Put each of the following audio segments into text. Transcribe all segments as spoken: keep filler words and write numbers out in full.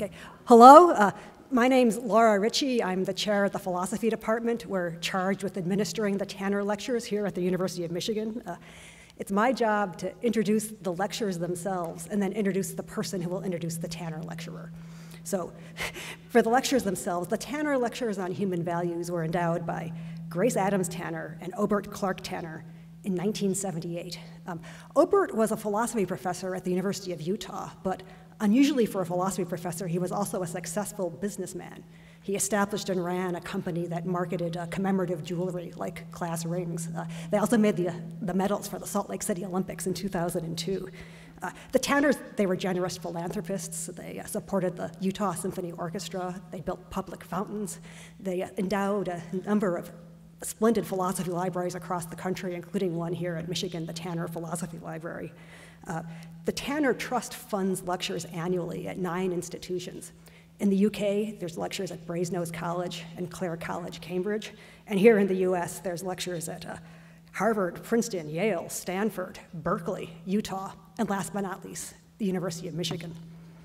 Okay, hello. Uh, my name's Laura Ritchie. I'm the chair of the philosophy department. We're charged with administering the Tanner Lectures here at the University of Michigan. Uh, it's my job to introduce the lectures themselves and then introduce the person who will introduce the Tanner lecturer. So for the lectures themselves, the Tanner Lectures on Human Values were endowed by Grace Adams Tanner and Obert Clark Tanner in nineteen seventy-eight. Um, Obert was a philosophy professor at the University of Utah, but unusually for a philosophy professor, he was also a successful businessman. He established and ran a company that marketed uh, commemorative jewelry like class rings. Uh, they also made the, uh, the medals for the Salt Lake City Olympics in two thousand two. Uh, the Tanners, they were generous philanthropists. They uh, supported the Utah Symphony Orchestra. They built public fountains. They uh, endowed a number of splendid philosophy libraries across the country, including one here at Michigan, the Tanner Philosophy Library. Uh, the Tanner Trust funds lectures annually at nine institutions. In the U K, there's lectures at Brasenose College and Clare College, Cambridge. And here in the U S, there's lectures at uh, Harvard, Princeton, Yale, Stanford, Berkeley, Utah, and last but not least, the University of Michigan.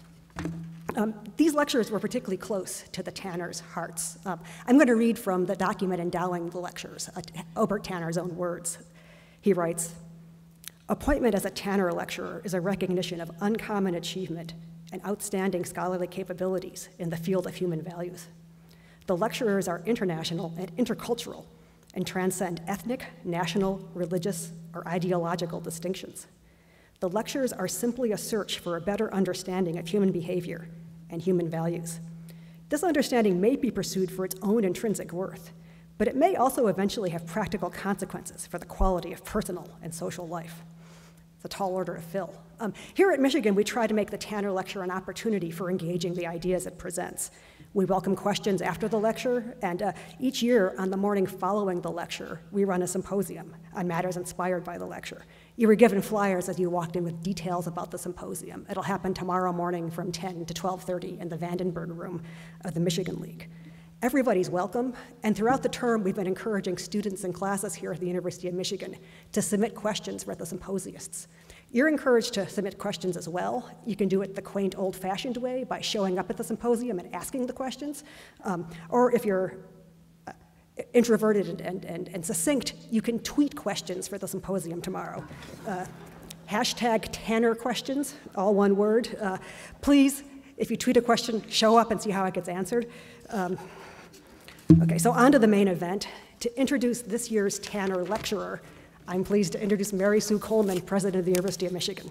Um, these lectures were particularly close to the Tanners' hearts. Um, I'm going to read from the document endowing the lectures, uh, Obert Tanner's own words. He writes, "Appointment as a Tanner lecturer is a recognition of uncommon achievement and outstanding scholarly capabilities in the field of human values. The lecturers are international and intercultural and transcend ethnic, national, religious, or ideological distinctions. The lectures are simply a search for a better understanding of human behavior and human values. This understanding may be pursued for its own intrinsic worth, but it may also eventually have practical consequences for the quality of personal and social life." It's a tall order to fill. Um, here at Michigan, we try to make the Tanner Lecture an opportunity for engaging the ideas it presents. We welcome questions after the lecture, and uh, each year on the morning following the lecture, we run a symposium on matters inspired by the lecture. You were given flyers as you walked in with details about the symposium. It'll happen tomorrow morning from ten to twelve thirty in the Vandenberg Room of the Michigan League. Everybody's welcome, and throughout the term, we've been encouraging students and classes here at the University of Michigan to submit questions for the symposiasts. You're encouraged to submit questions as well. You can do it the quaint, old-fashioned way by showing up at the symposium and asking the questions, um, or if you're uh, introverted and, and, and, and succinct, you can tweet questions for the symposium tomorrow. Uh, hashtag Tanner questions, all one word. Uh, please, if you tweet a question, show up and see how it gets answered. Um, Okay, so on to the main event. To introduce this year's Tanner lecturer, I'm pleased to introduce Mary Sue Coleman, president of the University of Michigan.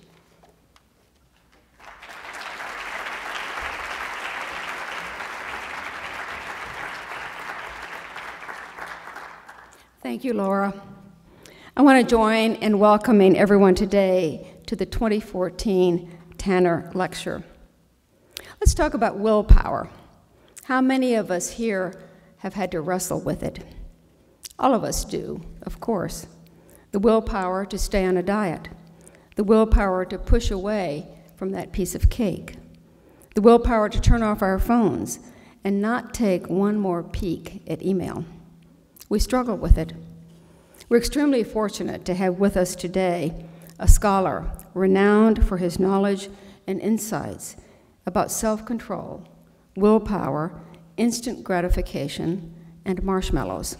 Thank you, Laura. I want to join in welcoming everyone today to the twenty fourteen Tanner Lecture. Let's talk about willpower. How many of us here have had to wrestle with it? All of us do, of course. The willpower to stay on a diet, the willpower to push away from that piece of cake, the willpower to turn off our phones and not take one more peek at email. We struggle with it. We're extremely fortunate to have with us today a scholar renowned for his knowledge and insights about self-control, willpower, instant gratification, and marshmallows.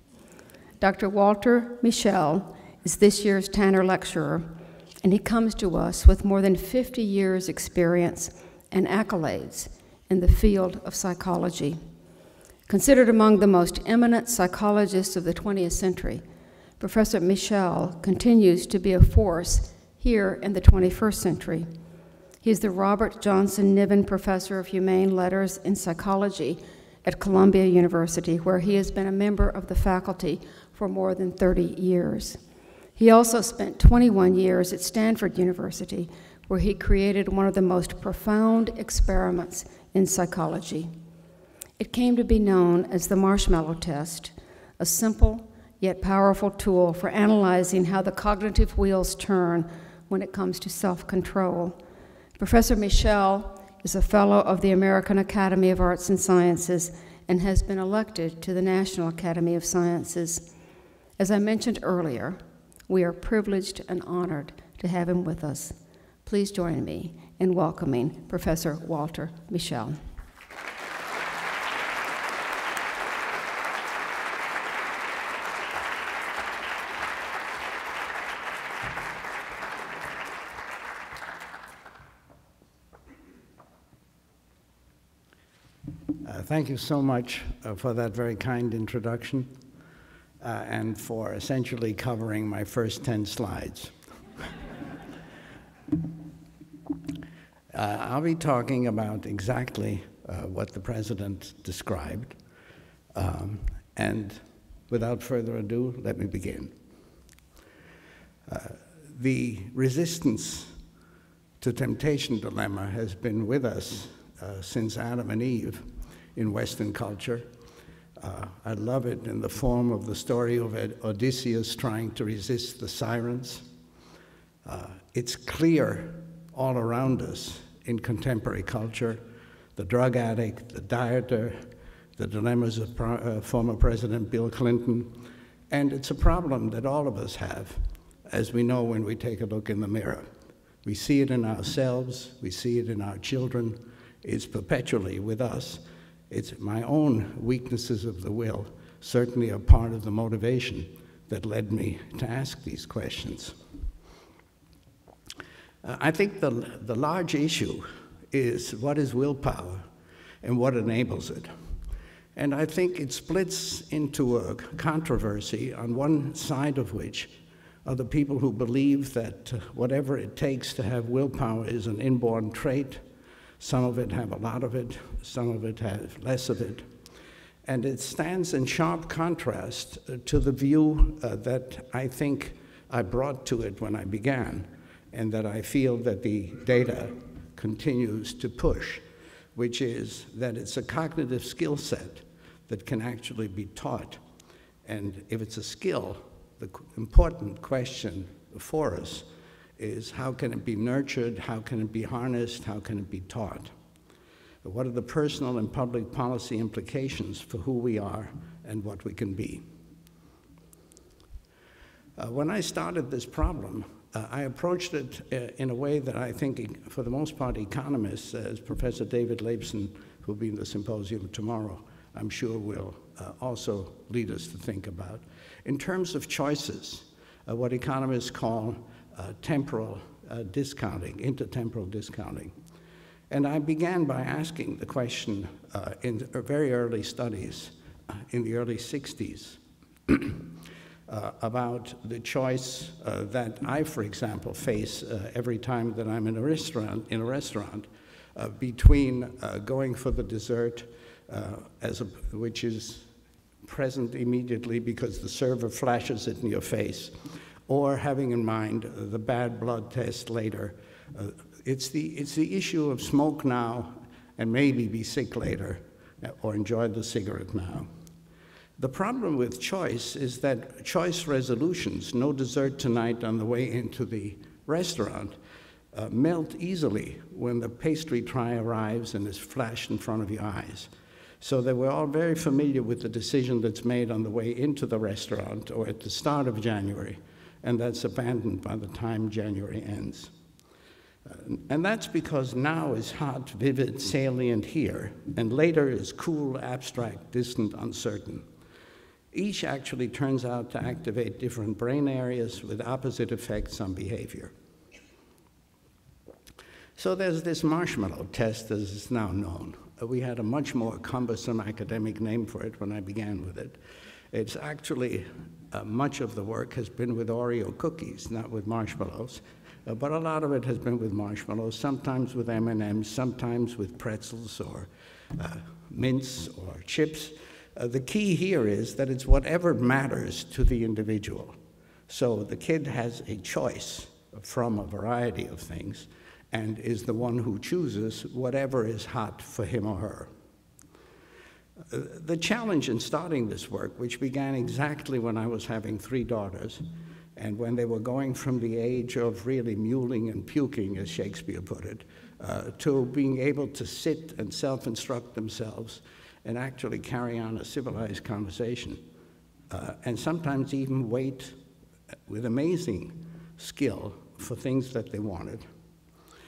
Doctor Walter Mischel is this year's Tanner lecturer, and he comes to us with more than fifty years' experience and accolades in the field of psychology. Considered among the most eminent psychologists of the twentieth century, Professor Mischel continues to be a force here in the twenty-first century. He's the Robert Johnson Niven Professor of Humane Letters in Psychology at Columbia University, where he has been a member of the faculty for more than thirty years. He also spent twenty-one years at Stanford University, where he created one of the most profound experiments in psychology. It came to be known as the marshmallow test, a simple yet powerful tool for analyzing how the cognitive wheels turn when it comes to self-control. Professor Mischel is a fellow of the American Academy of Arts and Sciences and has been elected to the National Academy of Sciences. As I mentioned earlier, we are privileged and honored to have him with us. Please join me in welcoming Professor Walter Mischel. Uh, thank you so much uh, for that very kind introduction uh, and for essentially covering my first ten slides. uh, I'll be talking about exactly uh, what the President described. Um, and without further ado, let me begin. Uh, the resistance to temptation dilemma has been with us uh, since Adam and Eve in Western culture. Uh, I love it in the form of the story of Odysseus trying to resist the sirens. Uh, it's clear all around us in contemporary culture, the drug addict, the dieter, the dilemmas of pro uh, former President Bill Clinton, and it's a problem that all of us have, as we know when we take a look in the mirror. We see it in ourselves, we see it in our children, it's perpetually with us. It's my own weaknesses of the will, certainly a part of the motivation that led me to ask these questions. Uh, I think the, the large issue is what is willpower and what enables it. And I think it splits into a controversy on one side of which are the people who believe that uh, whatever it takes to have willpower is an inborn trait. Some of it have a lot of it, some of it have less of it. And it stands in sharp contrast uh, to the view uh, that I think I brought to it when I began, and that I feel that the data continues to push, which is that it's a cognitive skill set that can actually be taught. And if it's a skill, the important question for us is how can it be nurtured, how can it be harnessed, how can it be taught? What are the personal and public policy implications for who we are and what we can be? Uh, when I started this problem, uh, I approached it uh, in a way that I think, for the most part, economists, as Professor David Leibson, who will be in the symposium tomorrow, I'm sure will uh, also lead us to think about. In terms of choices, uh, what economists call Uh, temporal uh, discounting, intertemporal discounting. And I began by asking the question uh, in very early studies, uh, in the early sixties, uh, about the choice uh, that I, for example, face uh, every time that I'm in a restaurant, in a restaurant uh, between uh, going for the dessert, uh, as a, which is present immediately because the server flashes it in your face, or having in mind uh, the bad blood test later. Uh, it's, the, it's the issue of smoke now and maybe be sick later, uh, or enjoy the cigarette now. The problem with choice is that choice resolutions, no dessert tonight on the way into the restaurant, uh, melt easily when the pastry tray arrives and is flashed in front of your eyes. So that we're all very familiar with the decision that's made on the way into the restaurant or at the start of January, and that's abandoned by the time January ends. Uh, and that's because now is hot, vivid, salient here, and later is cool, abstract, distant, uncertain. Each actually turns out to activate different brain areas with opposite effects on behavior. So there's this marshmallow test, as is now known. Uh, we had a much more cumbersome academic name for it when I began with it. It's actually, uh, much of the work has been with Oreo cookies, not with marshmallows. Uh, but a lot of it has been with marshmallows, sometimes with M and M's, sometimes with pretzels or uh, mints or chips. Uh, the key here is that it's whatever matters to the individual. So the kid has a choice from a variety of things and is the one who chooses whatever is hot for him or her. Uh, the challenge in starting this work, which began exactly when I was having three daughters, and when they were going from the age of really mewling and puking, as Shakespeare put it, uh, to being able to sit and self-instruct themselves and actually carry on a civilized conversation, uh, and sometimes even wait with amazing skill for things that they wanted.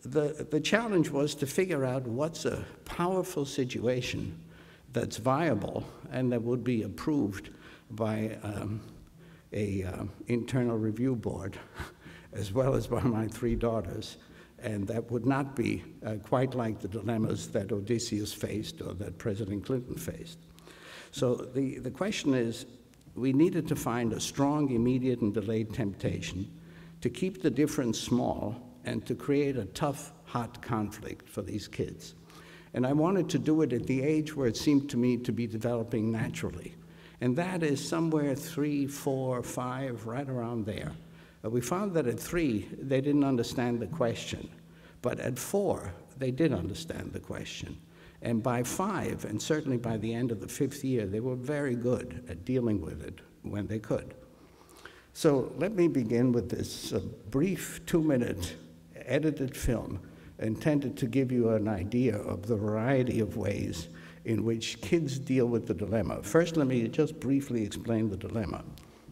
the, the challenge was to figure out what's a powerful situation that's viable and that would be approved by um, a uh, internal review board, as well as by my three daughters, and that would not be uh, quite like the dilemmas that Odysseus faced or that President Clinton faced. So the, the question is, we needed to find a strong, immediate, and delayed temptation to keep the difference small and to create a tough, hot conflict for these kids. And I wanted to do it at the age where it seemed to me to be developing naturally. And that is somewhere three, four, five, right around there. Uh, we found that at three, they didn't understand the question. But at four, they did understand the question. And by five, and certainly by the end of the fifth year, they were very good at dealing with it when they could. So let me begin with this uh, brief two-minute edited film intended to give you an idea of the variety of ways in which kids deal with the dilemma. First, let me just briefly explain the dilemma.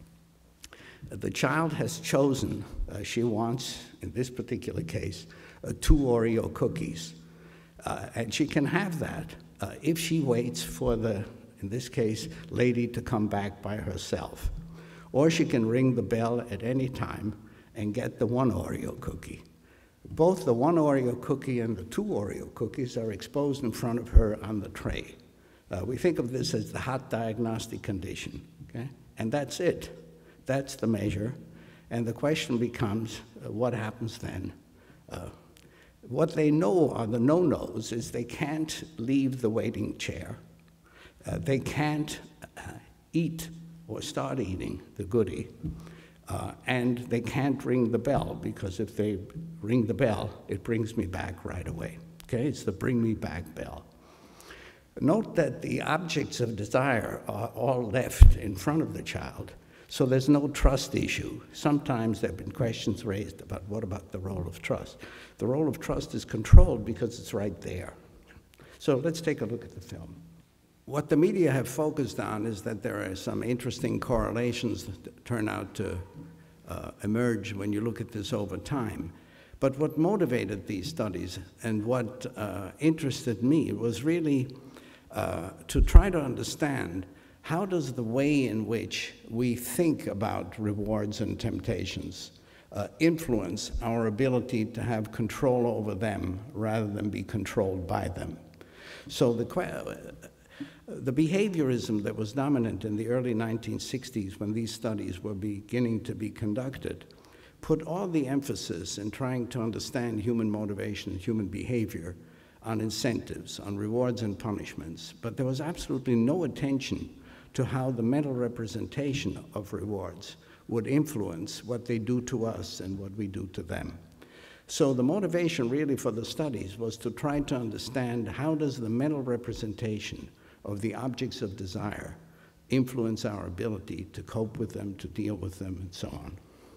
The child has chosen, uh, she wants, in this particular case, uh, two Oreo cookies. Uh, and she can have that uh, if she waits for the, in this case, lady to come back by herself. Or she can ring the bell at any time and get the one Oreo cookie. Both the one Oreo cookie and the two Oreo cookies are exposed in front of her on the tray. Uh, we think of this as the hot diagnostic condition, okay? And that's it. That's the measure. And the question becomes, uh, what happens then? Uh, what they know are the no-nos is they can't leave the waiting chair. Uh, they can't uh, eat or start eating the goodie. Uh, and they can't ring the bell, because if they ring the bell, it brings me back right away. Okay, it's the bring me back bell. Note that the objects of desire are all left in front of the child, so there's no trust issue. Sometimes there have been questions raised about what about the role of trust. The role of trust is controlled because it's right there. So let's take a look at the film. What the media have focused on is that there are some interesting correlations that turn out to uh, emerge when you look at this over time. But what motivated these studies and what uh, interested me was really uh, to try to understand how does the way in which we think about rewards and temptations uh, influence our ability to have control over them rather than be controlled by them. So the The behaviorism that was dominant in the early nineteen sixties when these studies were beginning to be conducted put all the emphasis in trying to understand human motivation and human behavior on incentives, on rewards and punishments, but there was absolutely no attention to how the mental representation of rewards would influence what they do to us and what we do to them. So the motivation really for the studies was to try to understand how does the mental representation of the objects of desire influence our ability to cope with them, to deal with them, and so on.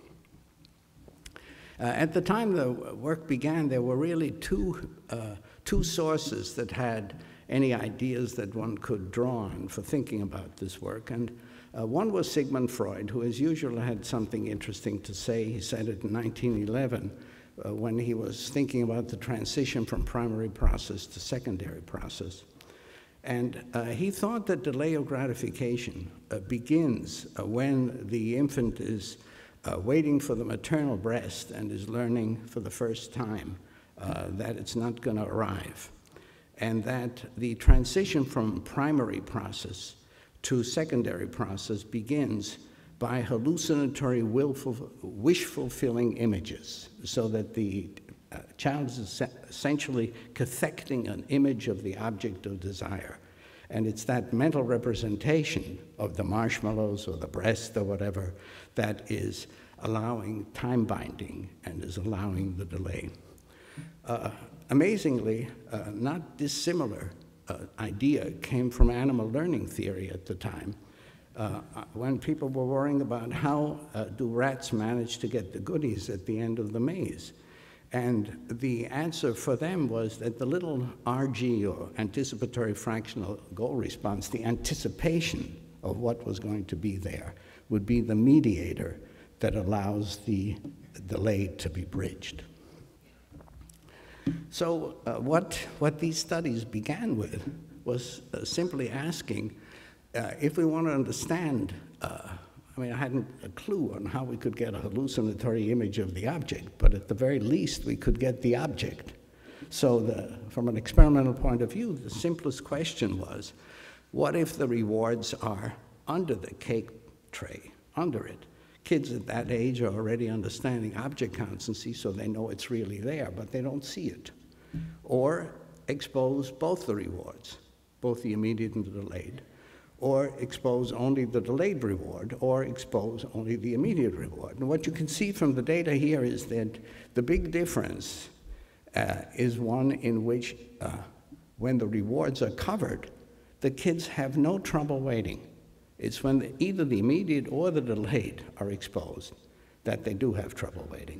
Uh, at the time the work began, there were really two, uh, two sources that had any ideas that one could draw on for thinking about this work. And uh, one was Sigmund Freud, who as usual had something interesting to say. He said it in nineteen eleven uh, when he was thinking about the transition from primary process to secondary process. And uh, he thought that delay of gratification uh, begins uh, when the infant is uh, waiting for the maternal breast and is learning for the first time uh, that it's not going to arrive. And that the transition from primary process to secondary process begins by hallucinatory, willful, wish-fulfilling images, so that the Uh, child is essentially cathecting an image of the object of desire. And it's that mental representation of the marshmallows or the breast or whatever that is allowing time binding and is allowing the delay. Uh, amazingly, uh, not dissimilar uh, idea came from animal learning theory at the time, uh, when people were worrying about how uh, do rats manage to get the goodies at the end of the maze. And the answer for them was that the little R G, or anticipatory fractional goal response, the anticipation of what was going to be there, would be the mediator that allows the delay to be bridged. So uh, what, what these studies began with was uh, simply asking uh, if we want to understand, uh, I mean, I hadn't a clue on how we could get a hallucinatory image of the object, but at the very least, we could get the object. So the, from an experimental point of view, the simplest question was, what if the rewards are under the cake tray, under it? Kids at that age are already understanding object constancy, so they know it's really there, but they don't see it. Or expose both the rewards, both the immediate and the delayed, or expose only the delayed reward, or expose only the immediate reward. And what you can see from the data here is that the big difference uh, is one in which uh, when the rewards are covered, the kids have no trouble waiting. It's when the, either the immediate or the delayed are exposed that they do have trouble waiting.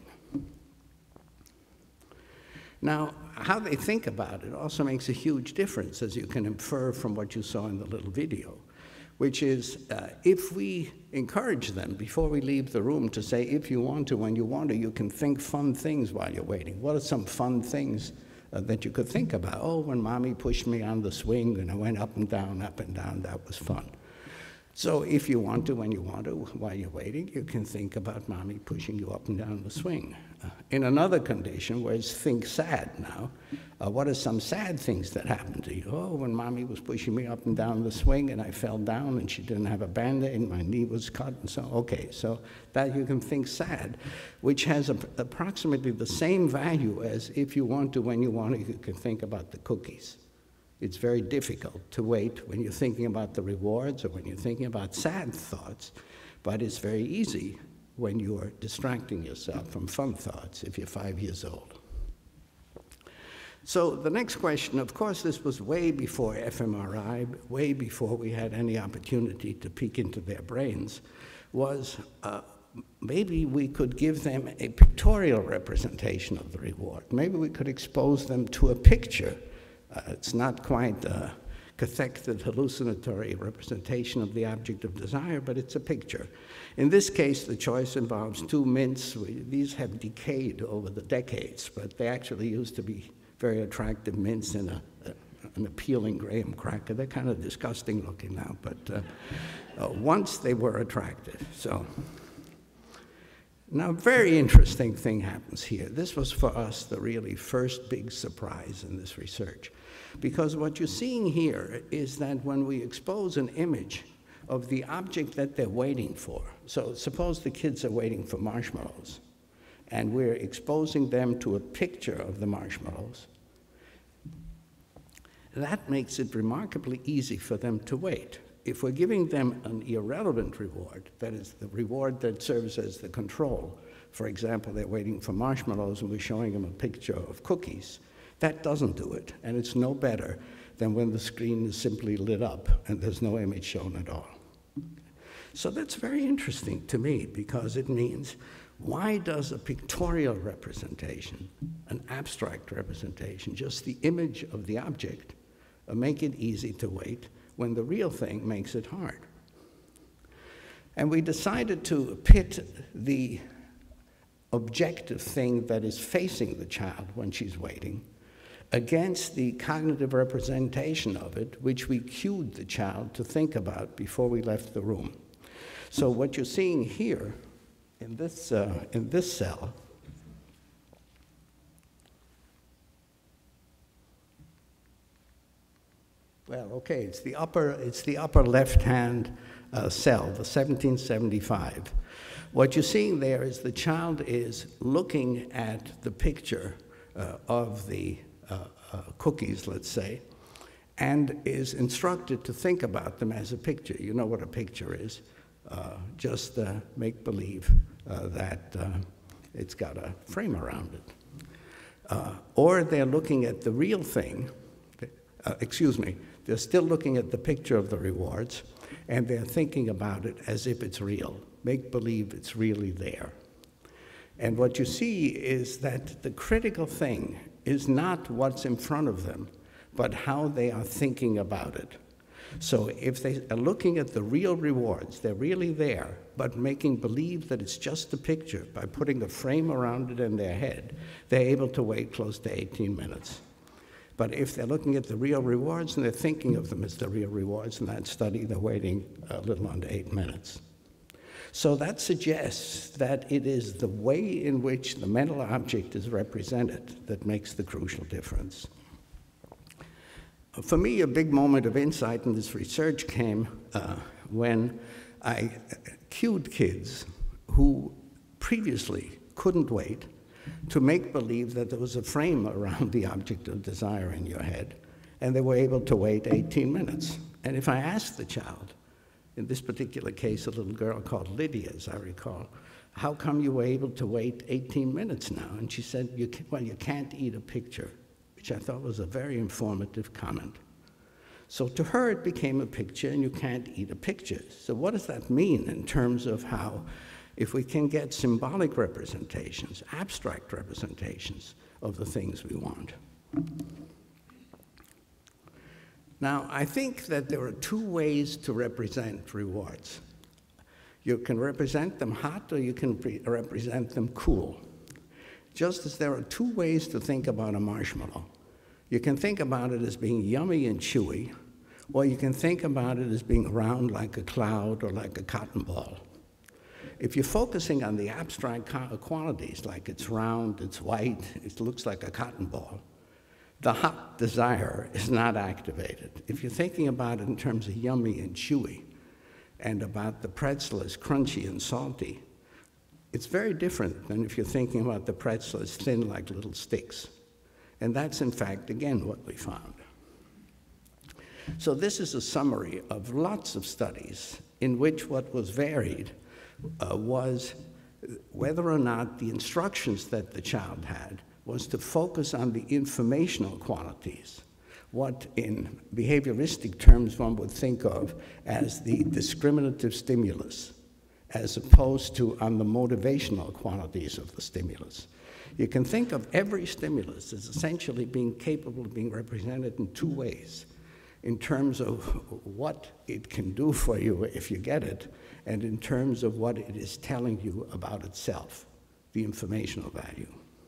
Now, how they think about it also makes a huge difference, as you can infer from what you saw in the little video, which is uh, if we encourage them before we leave the room to say, if you want to, when you want to, you can think fun things while you're waiting. What are some fun things uh, that you could think about? Oh, when mommy pushed me on the swing and I went up and down, up and down, that was fun. So if you want to, when you want to, while you're waiting, you can think about mommy pushing you up and down the swing. Uh, in another condition, where it's think sad now, uh, what are some sad things that happened to you? Oh, when mommy was pushing me up and down the swing and I fell down and she didn't have a Band-Aid and my knee was cut and so, okay, so that you can think sad, which has a, approximately the same value as if you want to, when you want to, you can think about the cookies. It's very difficult to wait when you're thinking about the rewards or when you're thinking about sad thoughts, but it's very easy when you're distracting yourself from fun thoughts if you're five years old. So the next question, of course, this was way before F M R I, way before we had any opportunity to peek into their brains, was uh, maybe we could give them a pictorial representation of the reward. Maybe we could expose them to a picture. Uh, it's not quite a cathected hallucinatory representation of the object of desire, but it's a picture. In this case, the choice involves two mints. We, these have decayed over the decades, but they actually used to be very attractive mints in a, a, an appealing graham cracker. They're kind of disgusting looking now, but uh, uh, once they were attractive. So. Now, a very interesting thing happens here. This was for us the really first big surprise in this research, because what you're seeing here is that when we expose an image of the object that they're waiting for, so suppose the kids are waiting for marshmallows, and we're exposing them to a picture of the marshmallows, that makes it remarkably easy for them to wait. If we're giving them an irrelevant reward, that is the reward that serves as the control, for example, they're waiting for marshmallows and we're showing them a picture of cookies, that doesn't do it, and it's no better than when the screen is simply lit up and there's no image shown at all. So that's very interesting to me, because it means, why does a pictorial representation, an abstract representation, just the image of the object, uh, make it easy to wait, when the real thing makes it hard? And we decided to pit the objective thing that is facing the child when she's waiting against the cognitive representation of it, which we cued the child to think about before we left the room. So what you're seeing here in this, uh, in this cell Well, okay, it's the upper, it's the upper left-hand uh, cell, the seventeen seventy-five. What you're seeing there is the child is looking at the picture uh, of the uh, uh, cookies, let's say, and is instructed to think about them as a picture. You know what a picture is. Uh, just uh, make believe uh, that uh, it's got a frame around it. Uh, or they're looking at the real thing, uh, excuse me, they're still looking at the picture of the rewards, and they're thinking about it as if it's real. Make believe it's really there. And what you see is that the critical thing is not what's in front of them, but how they are thinking about it. So if they are looking at the real rewards, they're really there, but making believe that it's just a picture by putting a frame around it in their head, they're able to wait close to eighteen minutes. But if they're looking at the real rewards and they're thinking of them as the real rewards in that study, they're waiting a little under eight minutes. So that suggests that it is the way in which the mental object is represented that makes the crucial difference. For me, a big moment of insight in this research came uh, when I cued kids who previously couldn't wait to make believe that there was a frame around the object of desire in your head, and they were able to wait eighteen minutes. And if I asked the child, in this particular case, a little girl called Lydia, as I recall, how come you were able to wait eighteen minutes now? And she said, you can, well, you can't eat a picture, which I thought was a very informative comment. So to her, it became a picture, and you can't eat a picture. So what does that mean in terms of how, if we can get symbolic representations, abstract representations of the things we want? Now, I think that there are two ways to represent rewards. You can represent them hot, or you can represent them cool. Just as there are two ways to think about a marshmallow. You can think about it as being yummy and chewy, or you can think about it as being round like a cloud or like a cotton ball. If you're focusing on the abstract qualities, like it's round, it's white, it looks like a cotton ball, the hot desire is not activated. If you're thinking about it in terms of yummy and chewy, and about the pretzel as crunchy and salty, it's very different than if you're thinking about the pretzel as thin like little sticks. And that's, in fact, again, what we found. So this is a summary of lots of studies in which what was varied uh, was whether or not the instructions that the child had was to focus on the informational qualities, what in behavioristic terms one would think of as the discriminative stimulus, as opposed to on the motivational qualities of the stimulus. You can think of every stimulus as essentially being capable of being represented in two ways, in terms of what it can do for you if you get it, and in terms of what it is telling you about itself, the informational value.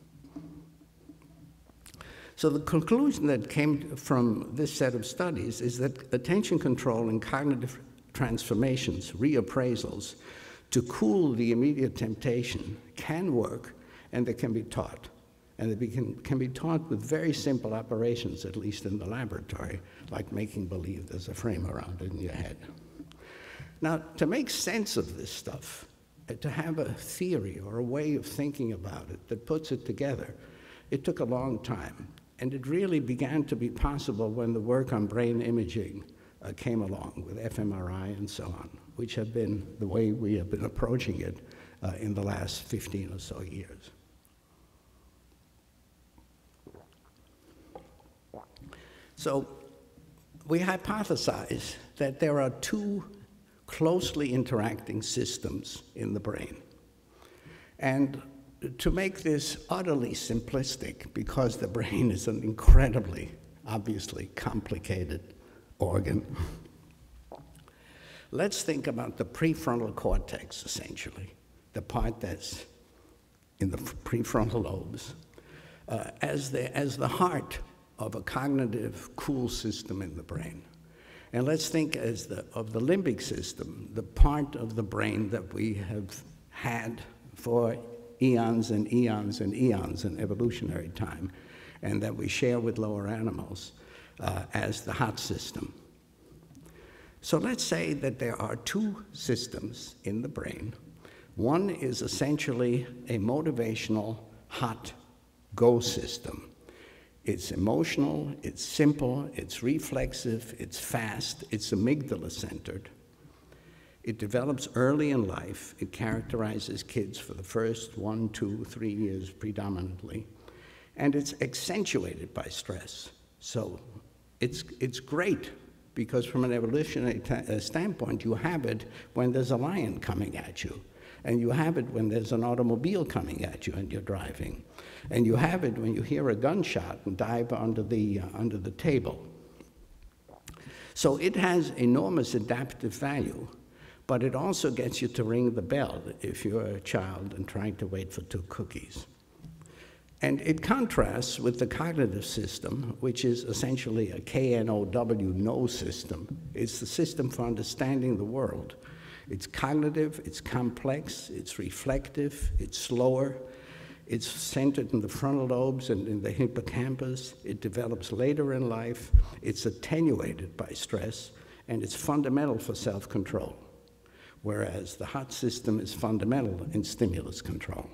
So the conclusion that came from this set of studies is that attention control and cognitive transformations, reappraisals, to cool the immediate temptation can work, and they can be taught. And they can, can be taught with very simple operations, at least in the laboratory, like making believe there's a frame around it in your head. Now, to make sense of this stuff, to have a theory or a way of thinking about it that puts it together, it took a long time. And it really began to be possible when the work on brain imaging uh, came along with f M R I and so on, which have been the way we have been approaching it uh, in the last fifteen or so years. So we hypothesize that there are two closely interacting systems in the brain. And to make this utterly simplistic, because the brain is an incredibly, obviously complicated organ, let's think about the prefrontal cortex, essentially, the part that's in the prefrontal lobes, uh, as, the, as the heart of a cognitive, cool system in the brain. And let's think as the, of the limbic system, the part of the brain that we have had for eons and eons and eons in evolutionary time, and that we share with lower animals uh, as the hot system. So let's say that there are two systems in the brain. One is essentially a motivational hot go system. It's emotional, it's simple, it's reflexive, it's fast, it's amygdala-centered. It develops early in life. It characterizes kids for the first one, two, three years predominantly. And it's accentuated by stress. So it's, it's great because from an evolutionary standpoint, you have it when there's a lion coming at you. And you have it when there's an automobile coming at you and you're driving. And you have it when you hear a gunshot and dive under the, uh, under the table. So it has enormous adaptive value, but it also gets you to ring the bell if you're a child and trying to wait for two cookies. And it contrasts with the cognitive system, which is essentially a K N O W, know system. It's the system for understanding the world. It's cognitive, it's complex, it's reflective, it's slower, it's centered in the frontal lobes and in the hippocampus. It develops later in life, it's attenuated by stress, and it's fundamental for self-control, whereas the hot system is fundamental in stimulus control.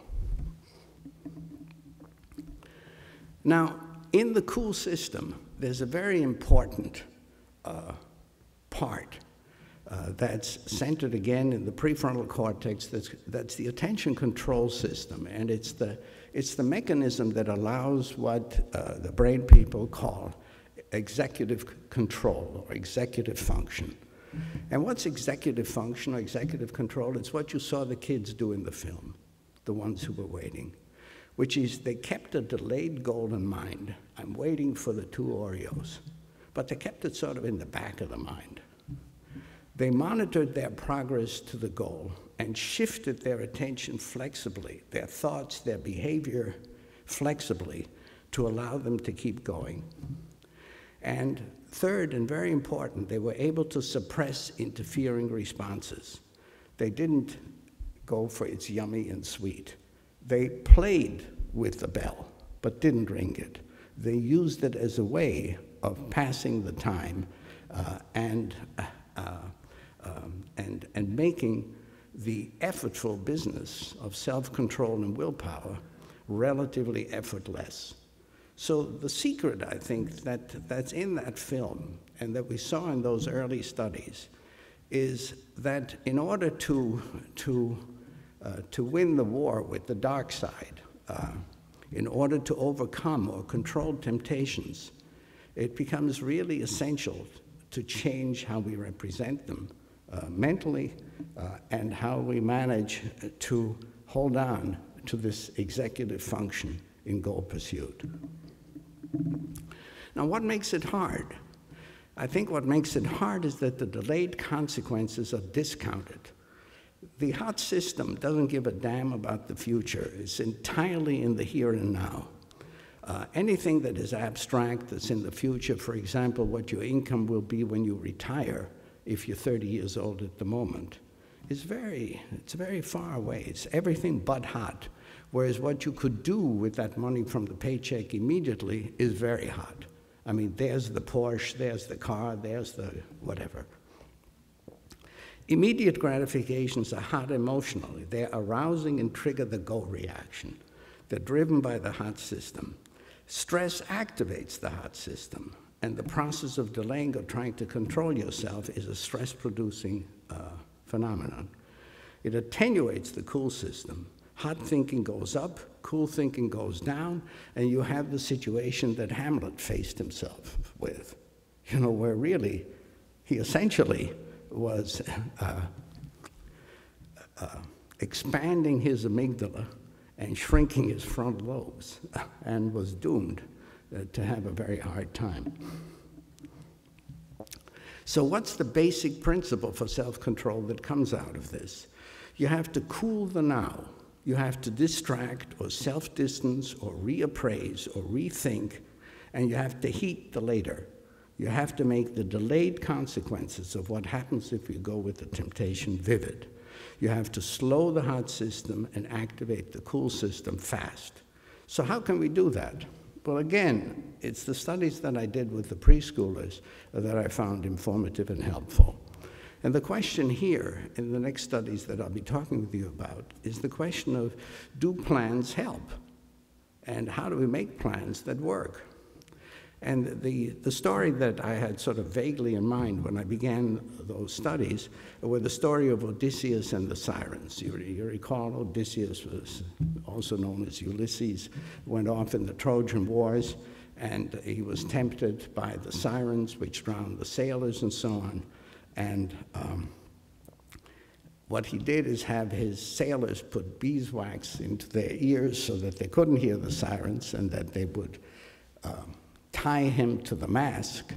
Now, in the cool system, there's a very important uh, part uh, that's centered again in the prefrontal cortex. That's, that's the attention control system, and it's the, it's the mechanism that allows what uh, the brain people call executive control or executive function. And what's executive function or executive control? It's what you saw the kids do in the film, the ones who were waiting, which is they kept a delayed goal in mind. I'm waiting for the two Oreos. But they kept it sort of in the back of the mind. They monitored their progress to the goal and shifted their attention flexibly, their thoughts, their behavior flexibly, to allow them to keep going. And third, and very important, they were able to suppress interfering responses. They didn't go for it's yummy and sweet. They played with the bell, but didn't ring it. They used it as a way of passing the time uh, and, uh, um, and, and making the effortful business of self-control and willpower relatively effortless. So the secret, I think, that, that's in that film and that we saw in those early studies is that in order to, to Uh, to win the war with the dark side, uh, in order to overcome or control temptations, it becomes really essential to change how we represent them uh, mentally uh, and how we manage to hold on to this executive function in goal pursuit. Now, what makes it hard? I think what makes it hard is that the delayed consequences are discounted. The hot system doesn't give a damn about the future. It's entirely in the here and now. Uh, anything that is abstract, that's in the future, for example, what your income will be when you retire, if you're thirty years old at the moment, is very, it's very far away. It's everything but hot. Whereas what you could do with that money from the paycheck immediately is very hot. I mean, there's the Porsche, there's the car, there's the whatever. Immediate gratifications are hot emotionally. They're arousing and trigger the go reaction. They're driven by the hot system. Stress activates the hot system, and the process of delaying or trying to control yourself is a stress-producing uh, phenomenon. It attenuates the cool system. Hot thinking goes up, cool thinking goes down, and you have the situation that Hamlet faced himself with, you know, where really he essentially was uh, uh, expanding his amygdala and shrinking his frontal lobes, and was doomed uh, to have a very hard time. So what's the basic principle for self-control that comes out of this? You have to cool the now. You have to distract or self-distance or reappraise or rethink, and you have to heat the later. You have to make the delayed consequences of what happens if you go with the temptation vivid. You have to slow the hot system and activate the cool system fast. So how can we do that? Well, again, it's the studies that I did with the preschoolers that I found informative and helpful. And the question here, in the next studies that I'll be talking with you about, is the question of, do plans help? And how do we make plans that work? And the, the story that I had sort of vaguely in mind when I began those studies were the story of Odysseus and the Sirens. You, you recall Odysseus was also known as Ulysses, went off in the Trojan Wars, and he was tempted by the Sirens, which drowned the sailors and so on. And um, what he did is have his sailors put beeswax into their ears so that they couldn't hear the sirens, and that they would um, tie him to the mast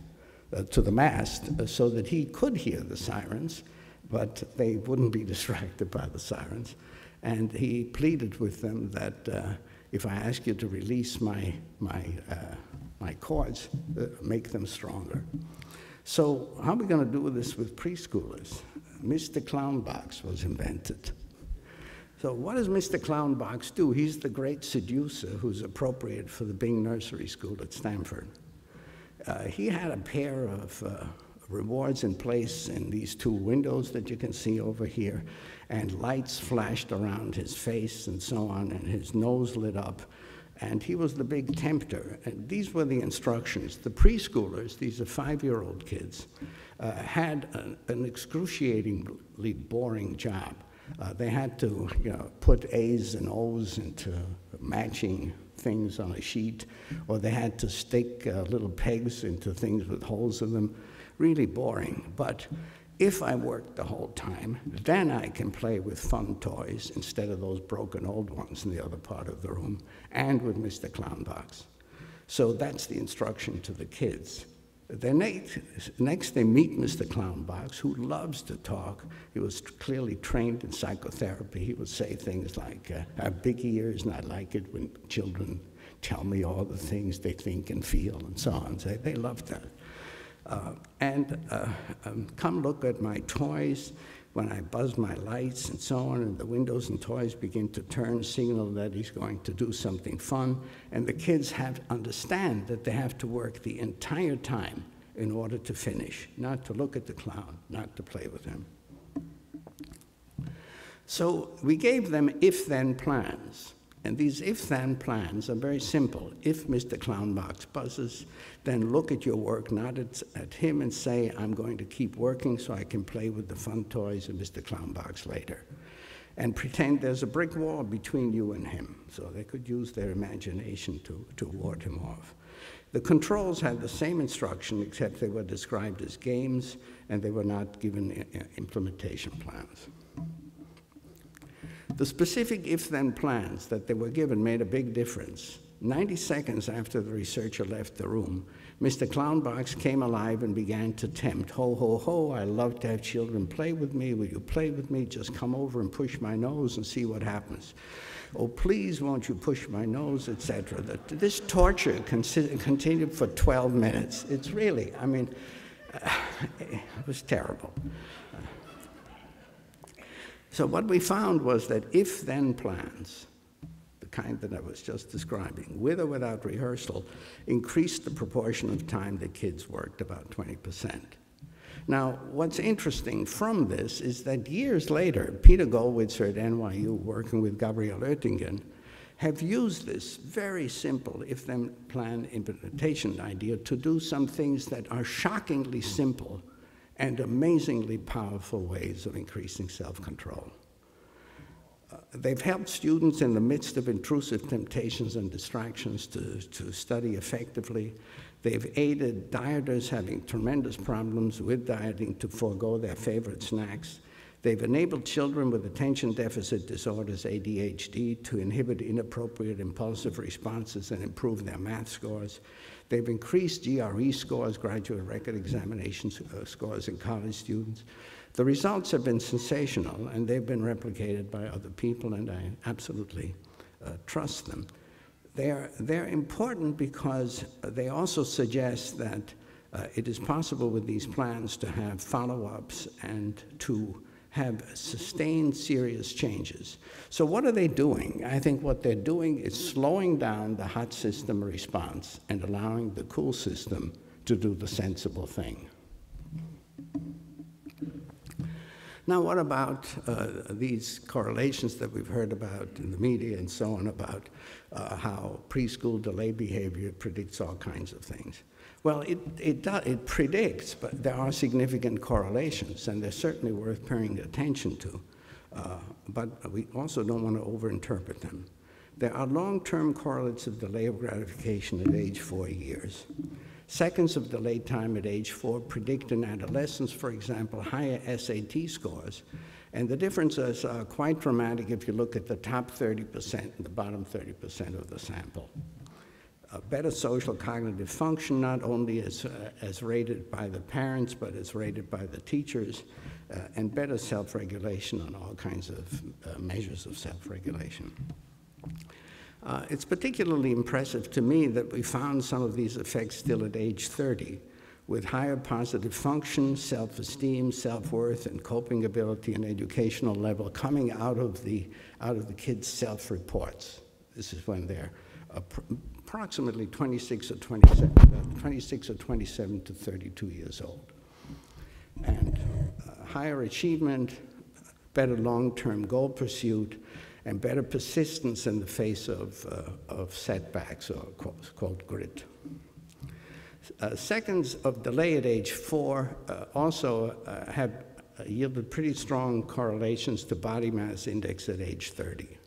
uh, to the mast uh, so that he could hear the sirens, but they wouldn't be distracted by the sirens. And he pleaded with them that uh, if I ask you to release my, my, uh, my cords, uh, make them stronger. So how are we going to do this with preschoolers? Mister Clown Box was invented. So what does Mister Clown Box do? He's the great seducer who's appropriate for the Bing Nursery School at Stanford. Uh, he had a pair of uh, rewards in place in these two windows that you can see over here, and lights flashed around his face and so on, and his nose lit up, and he was the big tempter. And these were the instructions. The preschoolers, these are five-year-old kids, uh, had an, an excruciatingly boring job. Uh, they had to, you know, put A's and O's into matching things on a sheet, or they had to stick uh, little pegs into things with holes in them. Really boring. But if I work the whole time, then I can play with fun toys instead of those broken old ones in the other part of the room, and with Mister Clown Box. So that's the instruction to the kids. Then next, next they meet Mister Clown Box, who loves to talk. He was clearly trained in psychotherapy. He would say things like, uh, I have big ears and I like it when children tell me all the things they think and feel and so on. So they love that. Uh, and uh, um, come look at my toys. When I buzz my lights and so on, and the windows and toys begin to turn, signal that he's going to do something fun. And the kids have to understand that they have to work the entire time in order to finish, not to look at the clown, not to play with him. So we gave them if-then plans. And these if-then plans are very simple. If Mister Clown Box buzzes, then look at your work, not at, at him, and say, I'm going to keep working so I can play with the fun toys of Mister Clown Box later. And pretend there's a brick wall between you and him, so they could use their imagination to, to ward him off. The controls had the same instruction, except they were described as games, and they were not given implementation plans. The specific if-then plans that they were given made a big difference. ninety seconds after the researcher left the room, Mister Clown Box came alive and began to tempt. Ho, ho, ho, I love to have children play with me. Will you play with me? Just come over and push my nose and see what happens. Oh, please, won't you push my nose, et cetera. This torture continued for twelve minutes. It's really, I mean, uh, it was terrible. So what we found was that if-then plans, the kind that I was just describing, with or without rehearsal, increased the proportion of time that kids worked, about twenty percent. Now, what's interesting from this is that years later, Peter Gollwitzer at N Y U, working with Gabriel Oettingen, have used this very simple if-then plan implementation idea to do some things that are shockingly simple and amazingly powerful ways of increasing self-control. Uh, they've helped students in the midst of intrusive temptations and distractions to, to study effectively. They've aided dieters having tremendous problems with dieting to forego their favorite snacks. They've enabled children with attention deficit disorders, A D H D, to inhibit inappropriate impulsive responses and improve their math scores. They've increased G R E scores, graduate record examination uh, scores in college students. The results have been sensational, and they've been replicated by other people, and I absolutely uh, trust them. They're, they're important because they also suggest that uh, it is possible with these plans to have follow-ups and to have sustained serious changes. So what are they doing? I think what they're doing is slowing down the hot system response and allowing the cool system to do the sensible thing. Now, what about uh, these correlations that we've heard about in the media and so on about uh, how preschool delay behavior predicts all kinds of things? Well, it, it, do, it predicts, but there are significant correlations, and they're certainly worth paying attention to. Uh, but we also don't want to overinterpret them. There are long-term correlates of delay of gratification at age four years. Seconds of delay time at age four predict in adolescence, for example, higher S A T scores. And the differences are quite dramatic if you look at the top thirty percent and the bottom thirty percent of the sample. a better social cognitive function, not only as, uh, as rated by the parents, but as rated by the teachers, uh, and better self-regulation on all kinds of uh, measures of self-regulation. Uh, it's particularly impressive to me that we found some of these effects still at age thirty, with higher positive function, self-esteem, self-worth, and coping ability and educational level coming out of the, out of the kids' self-reports. This is when they're approximately twenty-six or twenty-seven, uh, twenty-six or twenty-seven to thirty-two years old. And uh, higher achievement, better long-term goal pursuit, and better persistence in the face of, uh, of setbacks, or quote, quote grit. Uh, seconds of delay at age four uh, also uh, have uh, yielded pretty strong correlations to body mass index at age thirty.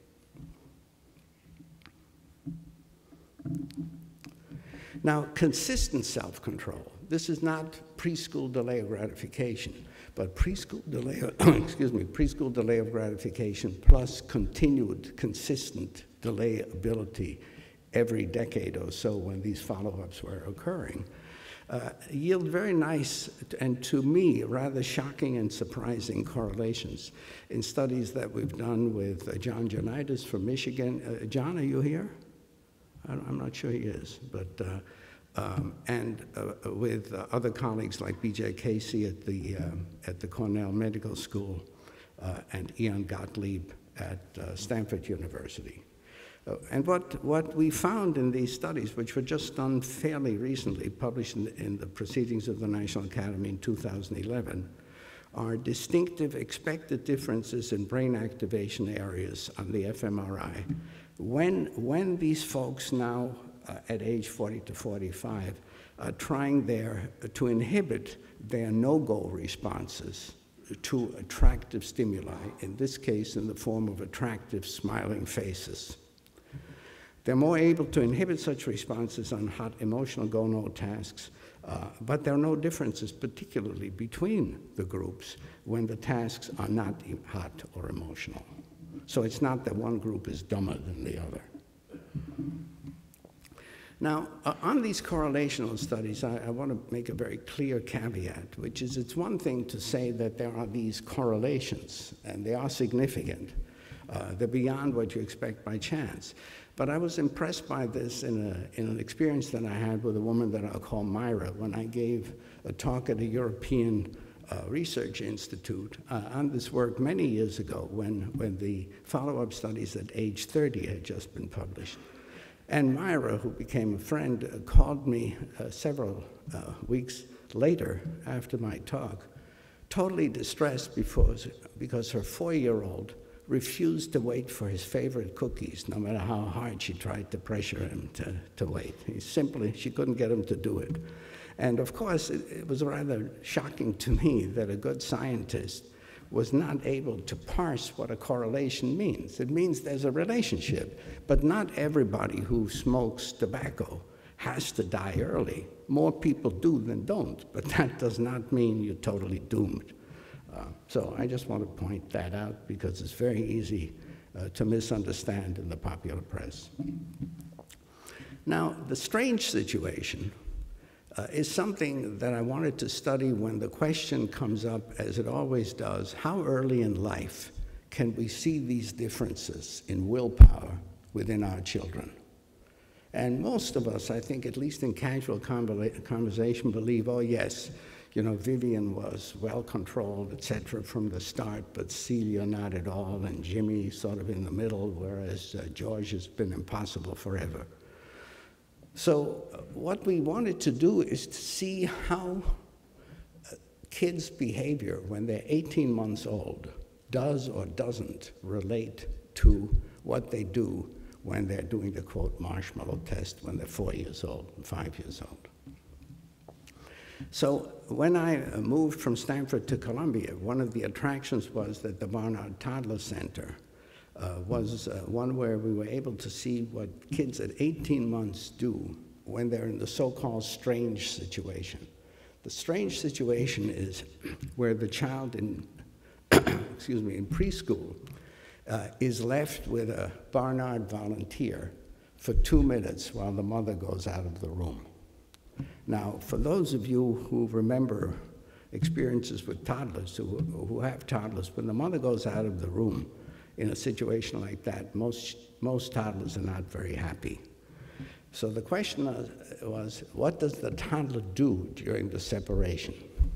Now, consistent self-control. This is not preschool delay of gratification, but preschool delay, excuse me, preschool delay of gratification plus continued consistent delay ability every decade or so when these follow-ups were occurring, uh, yield very nice and, to me, rather shocking and surprising correlations in studies that we've done with uh, John Jonitis from Michigan. Uh, John, are you here? I'm not sure he is, but, uh, um, and uh, with uh, other colleagues like B J Casey at the, um, at the Cornell Medical School uh, and Ian Gottlieb at uh, Stanford University. Uh, and what, what we found in these studies, which were just done fairly recently, published in, in the Proceedings of the National Academy in two thousand eleven, are distinctive expected differences in brain activation areas on the f M R I. When, when these folks now, uh, at age forty to forty-five, are trying their, uh, to inhibit their no-go responses to attractive stimuli, in this case in the form of attractive smiling faces. They're more able to inhibit such responses on hot emotional go-no tasks, uh, but there are no differences particularly between the groups when the tasks are not hot or emotional. So it's not that one group is dumber than the other. Now, uh, on these correlational studies, I, I want to make a very clear caveat, which is it's one thing to say that there are these correlations, and they are significant. Uh, they're beyond what you expect by chance. But I was impressed by this in, a, in an experience that I had with a woman that I'll call Myra when I gave a talk at a European uh, Research Institute uh, on this work many years ago when, when the follow-up studies at age thirty had just been published. And Myra, who became a friend, uh, called me uh, several uh, weeks later after my talk, totally distressed because, because her four-year-old refused to wait for his favorite cookies, no matter how hard she tried to pressure him to, to wait. He simply, she couldn't get him to do it. And of course, it, it was rather shocking to me that a good scientist was not able to parse what a correlation means. It means there's a relationship, but not everybody who smokes tobacco has to die early. More people do than don't, but that does not mean you're totally doomed. Uh, so I just want to point that out because it's very easy uh, to misunderstand in the popular press. Now, the strange situation uh, is something that I wanted to study when the question comes up, as it always does, how early in life can we see these differences in willpower within our children? And most of us, I think, at least in casual conversation, believe, oh yes, you know, Vivian was well-controlled, et cetera, from the start, but Celia not at all, and Jimmy sort of in the middle, whereas uh, George has been impossible forever. So uh, what we wanted to do is to see how uh, kids' behavior when they're eighteen months old does or doesn't relate to what they do when they're doing the, quote, marshmallow test when they're four years old and five years old. So when I moved from Stanford to Columbia, one of the attractions was that the Barnard Toddler Center uh, was uh, one where we were able to see what kids at eighteen months do when they're in the so-called strange situation. The strange situation is where the child in, excuse me, in preschool uh, is left with a Barnard volunteer for two minutes while the mother goes out of the room. Now, for those of you who remember experiences with toddlers, who, who have toddlers, when the mother goes out of the room in a situation like that, most, most toddlers are not very happy. So the question was, what does the toddler do during the separation?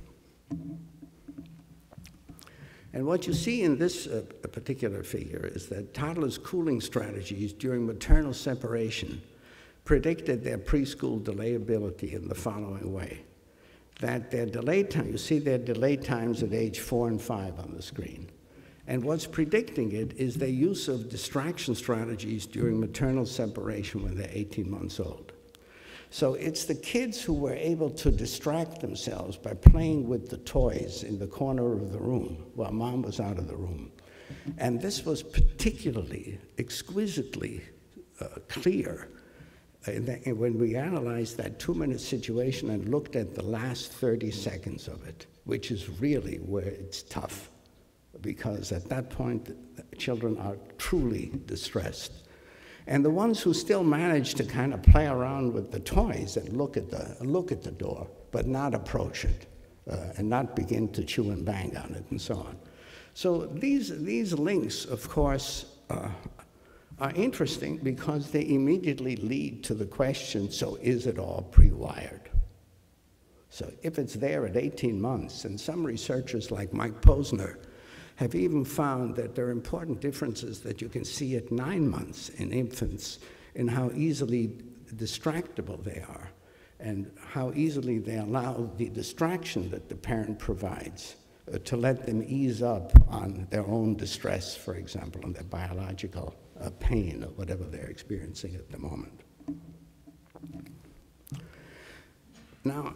And what you see in this uh, particular figure is that toddlers' cooling strategies during maternal separation predicted their preschool delayability in the following way. That their delay time, you see their delay times at age four and five on the screen. And what's predicting it is their use of distraction strategies during maternal separation when they're eighteen months old. So it's the kids who were able to distract themselves by playing with the toys in the corner of the room while mom was out of the room. And this was particularly, exquisitely uh, clear in that, in when we analyzed that two-minute situation and looked at the last thirty seconds of it, which is really where it's tough, because at that point, children are truly distressed. And the ones who still manage to kind of play around with the toys and look at the, look at the door, but not approach it, uh, and not begin to chew and bang on it, and so on. So these, these links, of course, uh, are interesting because they immediately lead to the question, so is it all pre-wired? So if it's there at eighteen months, and some researchers like Mike Posner have even found that there are important differences that you can see at nine months in infants in how easily distractible they are and how easily they allow the distraction that the parent provides uh, to let them ease up on their own distress, for example, on their biological uh, pain or whatever they're experiencing at the moment. Now,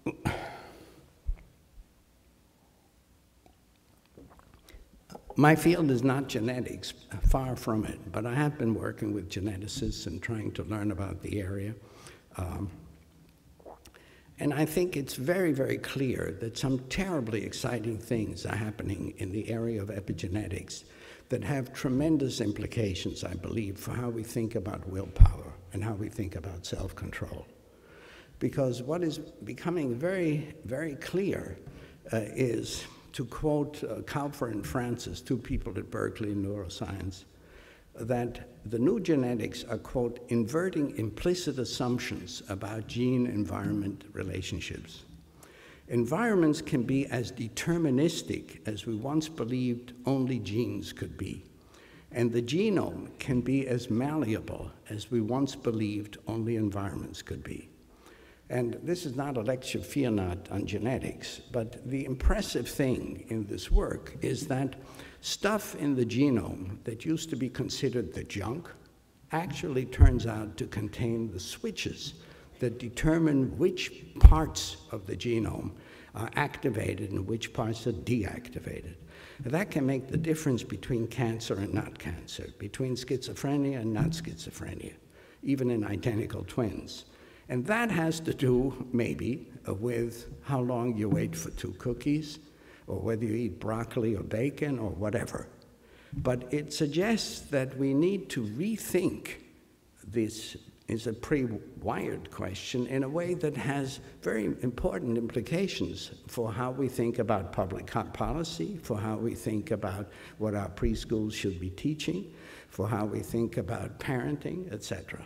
my field is not genetics, far from it, but I have been working with geneticists and trying to learn about the area. Um, and I think it's very, very clear that some terribly exciting things are happening in the area of epigenetics that have tremendous implications, I believe, for how we think about willpower and how we think about self-control. Because what is becoming very, very clear uh, is, to quote uh, Kaufer and Francis, two people at Berkeley in neuroscience, that the new genetics are, quote, inverting implicit assumptions about gene-environment relationships. Environments can be as deterministic as we once believed only genes could be, and the genome can be as malleable as we once believed only environments could be. And this is not a lecture, fear not, on genetics, but the impressive thing in this work is that stuff in the genome that used to be considered the junk actually turns out to contain the switches that determine which parts of the genome are activated and which parts are deactivated. And that can make the difference between cancer and not cancer, between schizophrenia and not schizophrenia, even in identical twins. And that has to do, maybe, uh, with how long you wait for two cookies, or whether you eat broccoli or bacon or whatever. But it suggests that we need to rethink this is a pre-wired question in a way that has very important implications for how we think about public policy, for how we think about what our preschools should be teaching, for how we think about parenting, et cetera.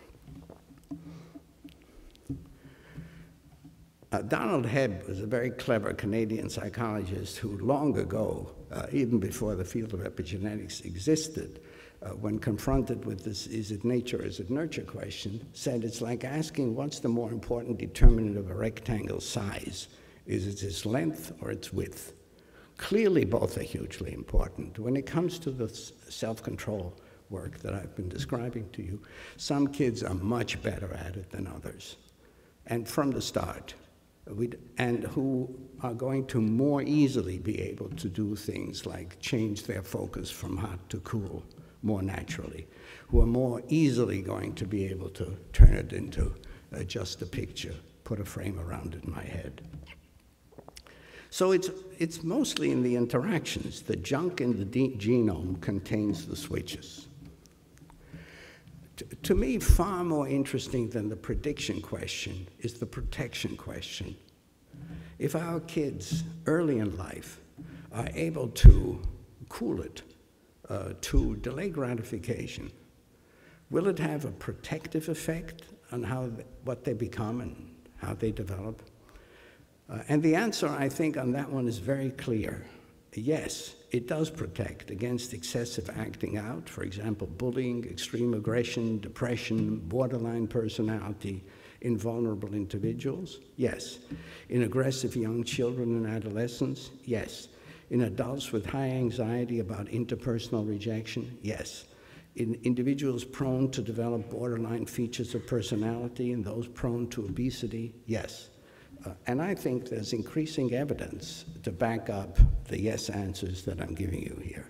Uh, Donald Hebb was a very clever Canadian psychologist who long ago, uh, even before the field of epigenetics existed, uh, when confronted with this is it nature, is it nurture question, said it's like asking what's the more important determinant of a rectangle's size? Is it its length or its width? Clearly both are hugely important. When it comes to the self-control work that I've been describing to you, some kids are much better at it than others. And from the start, We'd, and who are going to more easily be able to do things like change their focus from hot to cool more naturally, who are more easily going to be able to turn it into uh, just a picture, put a frame around it in my head. So it's, it's mostly in the interactions. The junk in the genome contains the switches. to, to me, far more interesting than the prediction question is the protection question. If our kids early in life are able to cool it, uh, to delay gratification, will it have a protective effect on how th what they become and how they develop? Uh, and the answer, I think, on that one is very clear. Yes, it does protect against excessive acting out, for example, bullying, extreme aggression, depression, borderline personality in vulnerable individuals. Yes. In aggressive young children and adolescents. Yes. In adults with high anxiety about interpersonal rejection. Yes. In individuals prone to develop borderline features of personality and those prone to obesity. Yes. Uh, and I think there's increasing evidence to back up the yes answers that I'm giving you here.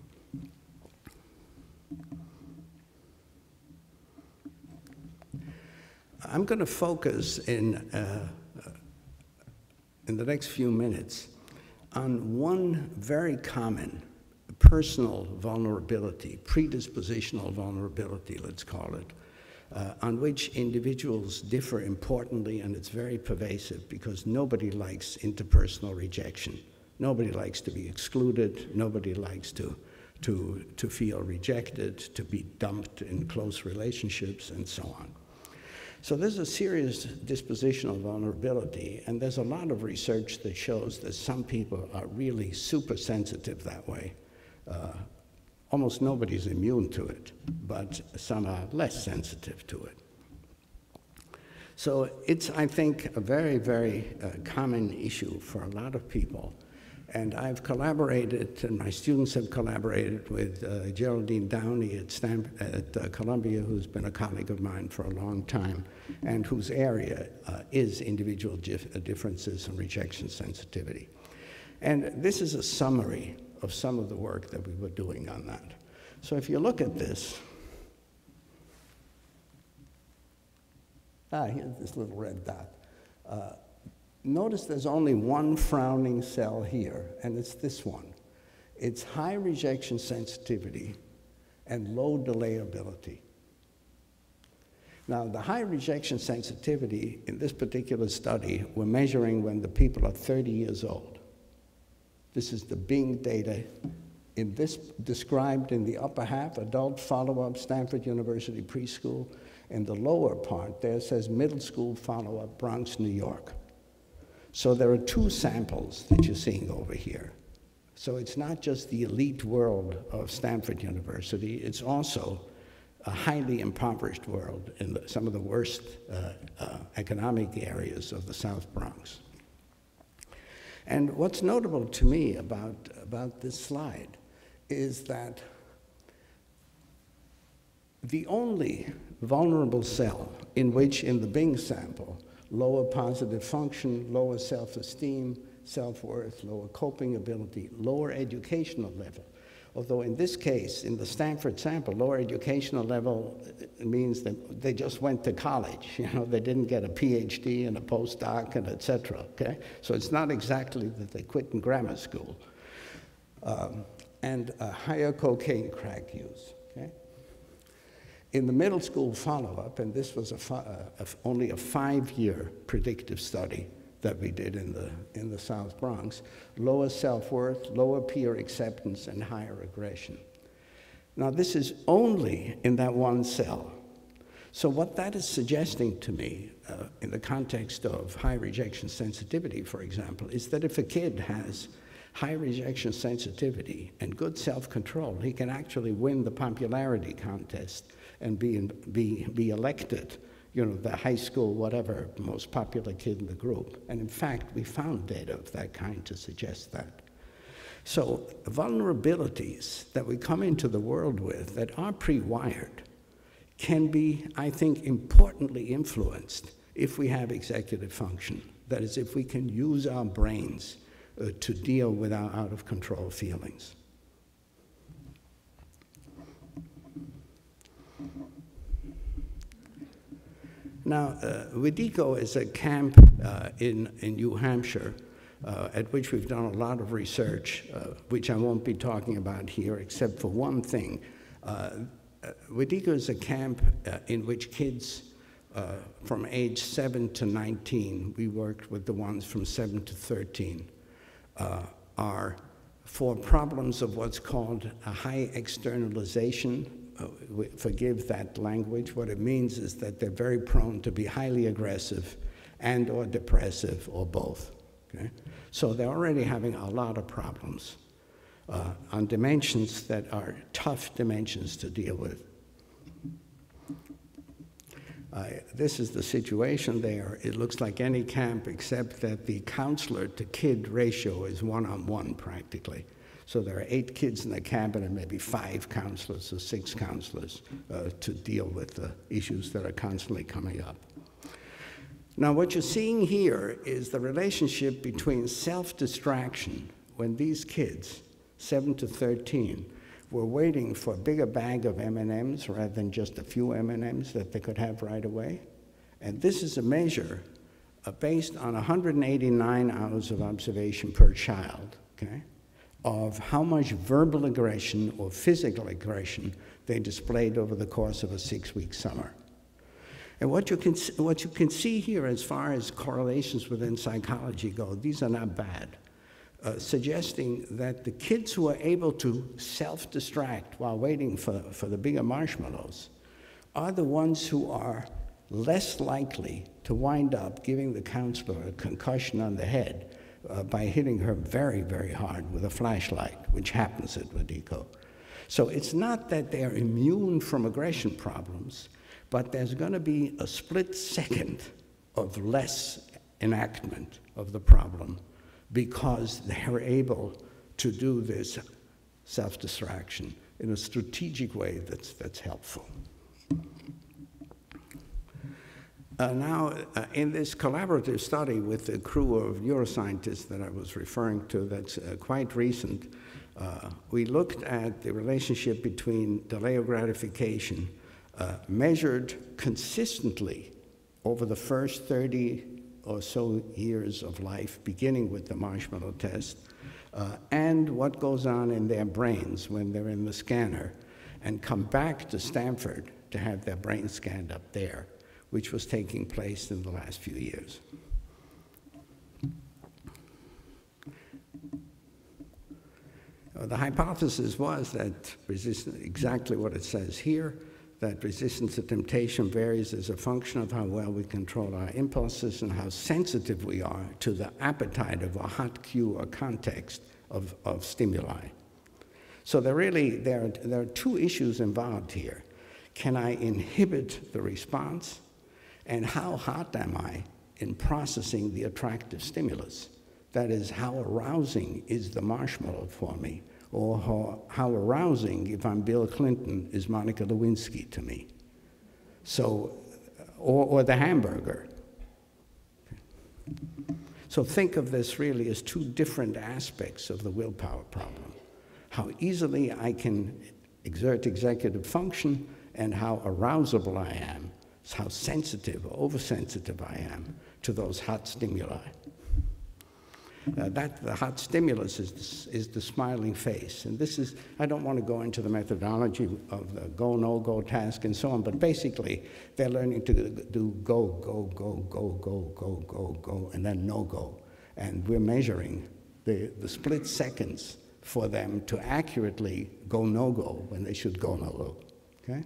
I'm going to focus in, uh, in the next few minutes on one very common personal vulnerability, predispositional vulnerability, let's call it, Uh, on which individuals differ importantly, and it's very pervasive because nobody likes interpersonal rejection. Nobody likes to be excluded. Nobody likes to, to, to feel rejected, to be dumped in close relationships, and so on. So there's a serious dispositional vulnerability, and there's a lot of research that shows that some people are really super sensitive that way. Uh, Almost nobody's immune to it, but some are less sensitive to it. So it's, I think, a very, very uh, common issue for a lot of people. And I've collaborated, and my students have collaborated with uh, Geraldine Downey at, Stan at uh, Columbia, who's been a colleague of mine for a long time, and whose area uh, is individual differences and rejection sensitivity. And this is a summary of some of the work that we were doing on that. So if you look at this, ah, here's this little red dot. Uh, notice there's only one frowning cell here, and it's this one. It's high rejection sensitivity and low delayability. Now, the high rejection sensitivity in this particular study, we're measuring when the people are thirty years old. This is the Bing data. In this, described in the upper half, adult follow-up, Stanford University preschool. In the lower part, there says middle school follow-up, Bronx, New York. So there are two samples that you're seeing over here. So it's not just the elite world of Stanford University, it's also a highly impoverished world in the, some of the worst uh, uh, economic areas of the South Bronx. And what's notable to me about, about this slide is that the only vulnerable cell in which, in the Bing sample, lower positive function, lower self-esteem, self-worth, lower coping ability, lower educational level. Although in this case, in the Stanford sample, lower educational level means that they just went to college. You know, they didn't get a P H D and a postdoc and et cetera, okay? So it's not exactly that they quit in grammar school. Um, and a higher cocaine crack use, okay? In the middle school follow-up, and this was a fi a, a, only a five-year predictive study that we did in the, in the South Bronx, lower self-worth, lower peer acceptance, and higher aggression. Now, this is only in that one cell. So what that is suggesting to me, uh, in the context of high rejection sensitivity, for example, is that if a kid has high rejection sensitivity and good self-control, he can actually win the popularity contest and be, in, be, be elected, you know, the high school, whatever, most popular kid in the group. And in fact, we found data of that kind to suggest that. So vulnerabilities that we come into the world with that are pre-wired can be, I think, importantly influenced if we have executive function. That is, if we can use our brains uh, to deal with our out-of-control feelings. Now, uh, Widiko is a camp uh, in, in New Hampshire uh, at which we've done a lot of research, uh, which I won't be talking about here except for one thing. Uh, uh, Wadiko is a camp uh, in which kids uh, from age seven to nineteen, we worked with the ones from seven to thirteen, uh, are for problems of what's called a high externalization. Uh, forgive that language. What it means is that they're very prone to be highly aggressive and or depressive or both. Okay? So they're already having a lot of problems uh, on dimensions that are tough dimensions to deal with. Uh, this is the situation there. It looks like any camp except that the counselor to kid ratio is one-on-one practically. So there are eight kids in the cabin and maybe five counselors or six counselors uh, to deal with the issues that are constantly coming up. Now, what you're seeing here is the relationship between self-distraction when these kids, seven to thirteen, were waiting for a bigger bag of M and M's rather than just a few M and M's that they could have right away. And this is a measure uh, based on one hundred eighty-nine hours of observation per child, okay, of how much verbal aggression or physical aggression they displayed over the course of a six-week summer. And what you can, what you can see here as far as correlations within psychology go, these are not bad, uh, suggesting that the kids who are able to self-distract while waiting for, for the bigger marshmallows are the ones who are less likely to wind up giving the counselor a concussion on the head uh, by hitting her very, very hard with a flashlight, which happens at Wadiko. So it's not that they're immune from aggression problems, but there's going to be a split second of less enactment of the problem because they're able to do this self-distraction in a strategic way that's, that's helpful. Uh, now, uh, in this collaborative study with the crew of neuroscientists that I was referring to that's uh, quite recent, uh, we looked at the relationship between delay of gratification uh, measured consistently over the first thirty or so years of life, beginning with the marshmallow test, uh, and what goes on in their brains when they're in the scanner, and come back to Stanford to have their brain scanned up there, which was taking place in the last few years. Uh, the hypothesis was that resistance, exactly what it says here, that resistance to temptation varies as a function of how well we control our impulses and how sensitive we are to the appetite of a hot cue or context of, of stimuli. So there really, there are, there are two issues involved here. Can I inhibit the response? And how hot am I in processing the attractive stimulus? That is, how arousing is the marshmallow for me? Or how, how arousing, if I'm Bill Clinton, is Monica Lewinsky to me? So, or, or the hamburger. So think of this really as two different aspects of the willpower problem. How easily I can exert executive function and how arousable I am, how sensitive or oversensitive I am to those hot stimuli. Uh, that, the hot stimulus is, is the smiling face. And this is, I don't want to go into the methodology of the go, no, go task and so on, but basically they're learning to do go, go, go, go, go, go, go, go, and then no go. And we're measuring the, the split seconds for them to accurately go, no go when they should go, no go, okay?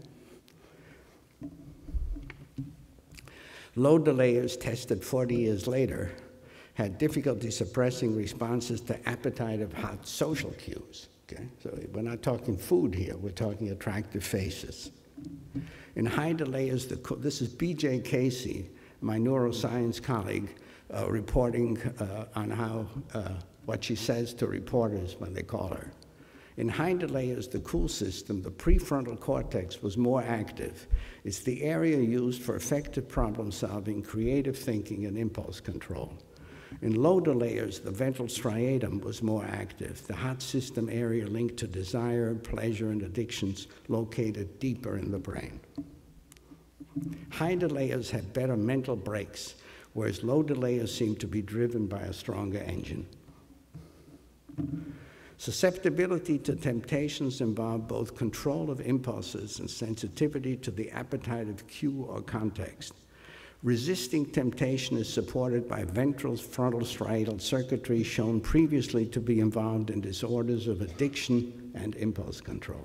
Low delayers tested forty years later had difficulty suppressing responses to appetite of hot social cues. Okay? So we're not talking food here, we're talking attractive faces. In high delayers, the, this is B J Casey, my neuroscience colleague, uh, reporting uh, on how, uh, what she says to reporters when they call her. In high delayers, the cool system, the prefrontal cortex, was more active. It's the area used for effective problem solving, creative thinking, and impulse control. In low delayers, the ventral striatum was more active, the hot system area linked to desire, pleasure, and addictions located deeper in the brain. High delayers had better mental breaks, whereas low delayers seemed to be driven by a stronger engine. Susceptibility to temptations involve both control of impulses and sensitivity to the appetite of cue or context. Resisting temptation is supported by ventral frontal striatal circuitry shown previously to be involved in disorders of addiction and impulse control.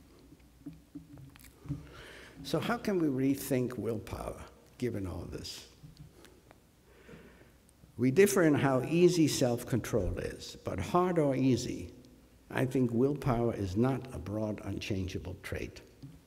So how can we rethink willpower, given all this? We differ in how easy self-control is, but hard or easy, I think willpower is not a broad, unchangeable trait.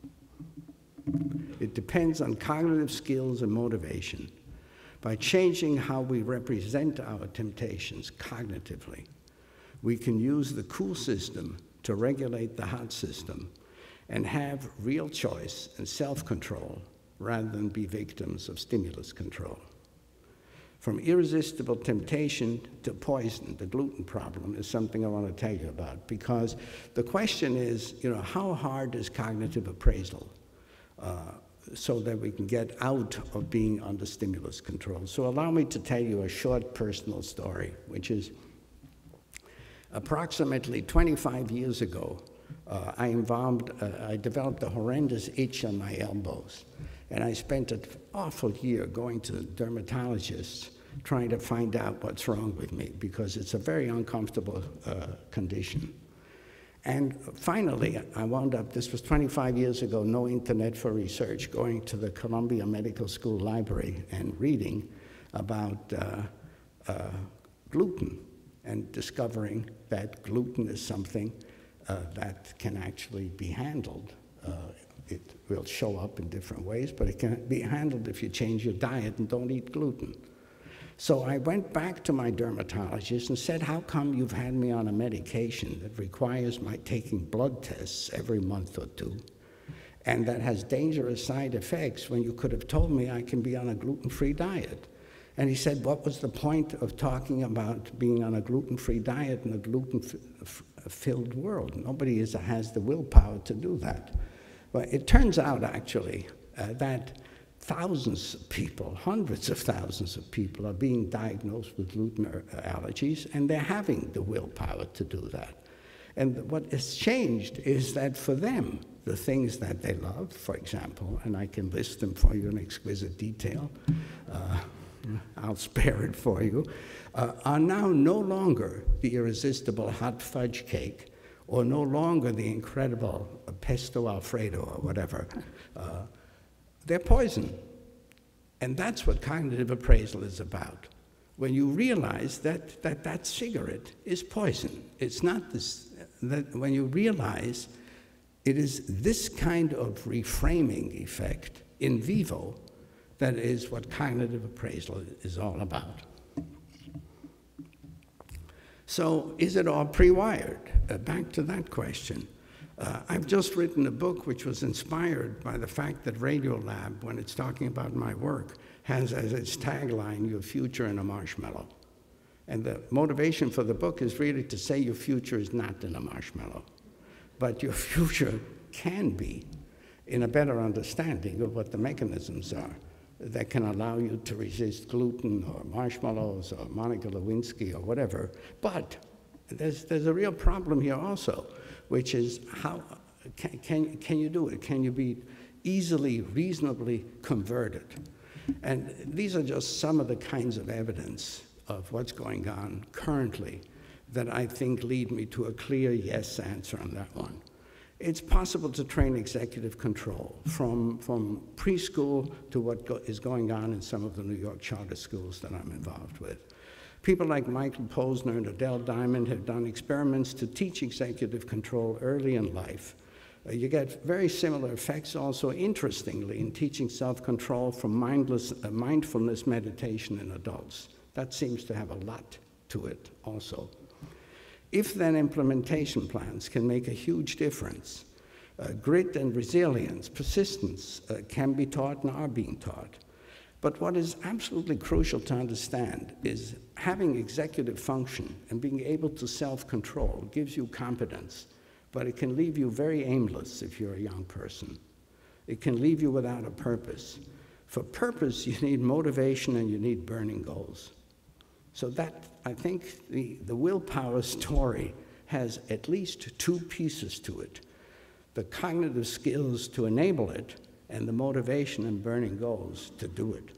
It depends on cognitive skills and motivation. By changing how we represent our temptations cognitively, we can use the cool system to regulate the hot system and have real choice and self-control rather than be victims of stimulus control. From irresistible temptation to poison, the gluten problem is something I want to tell you about, because the question is, you know, how hard is cognitive appraisal uh, so that we can get out of being under stimulus control? So allow me to tell you a short personal story, which is approximately twenty-five years ago, uh, I involved, uh, I developed a horrendous itch on my elbows. And I spent an awful year going to dermatologists trying to find out what's wrong with me, because it's a very uncomfortable uh, condition. And finally, I wound up, this was twenty-five years ago, no internet for research, going to the Columbia Medical School library and reading about uh, uh, gluten and discovering that gluten is something uh, that can actually be handled. Uh, It will show up in different ways, but it can be handled if you change your diet and don't eat gluten. So I went back to my dermatologist and said, how come you've had me on a medication that requires my taking blood tests every month or two, and that has dangerous side effects when you could have told me I can be on a gluten-free diet? And he said, what was the point of talking about being on a gluten-free diet in a gluten-filled world? Nobody is, has the willpower to do that. Well, it turns out, actually, uh, that thousands of people, hundreds of thousands of people are being diagnosed with gluten allergies, and they're having the willpower to do that. And what has changed is that for them, the things that they love, for example, and I can list them for you in exquisite detail, uh, I'll spare it for you, uh, are now no longer the irresistible hot fudge cake, or no longer the incredible pesto alfredo or whatever. Uh, they're poison. And that's what cognitive appraisal is about. When you realize that that, that cigarette is poison. It's not this, that when you realize it is this kind of reframing effect in vivo that is what cognitive appraisal is all about. So is it all pre-wired? Uh, back to that question. Uh, I've just written a book which was inspired by the fact that Radiolab, when it's talking about my work, has as its tagline, your future in a marshmallow. And the motivation for the book is really to say your future is not in a marshmallow, but your future can be in a better understanding of what the mechanisms are that can allow you to resist gluten or marshmallows or Monica Lewinsky or whatever. But there's, there's a real problem here also, which is how can, can, can you do it? Can you be easily, reasonably converted? And these are just some of the kinds of evidence of what's going on currently that I think lead me to a clear yes answer on that one. It's possible to train executive control from, from preschool to what go, is going on in some of the New York charter schools that I'm involved with. People like Michael Posner and Adele Diamond have done experiments to teach executive control early in life. Uh, you get very similar effects also, interestingly, in teaching self-control from mindless, uh, mindfulness meditation in adults. That seems to have a lot to it also. If then implementation plans can make a huge difference, uh, grit and resilience, persistence uh, can be taught and are being taught. But what is absolutely crucial to understand is having executive function and being able to self-control gives you competence, but it can leave you very aimless if you're a young person. It can leave you without a purpose. For purpose, you need motivation and you need burning goals. So that, I think, the, the willpower story has at least two pieces to it: the cognitive skills to enable it and the motivation and burning goals to do it.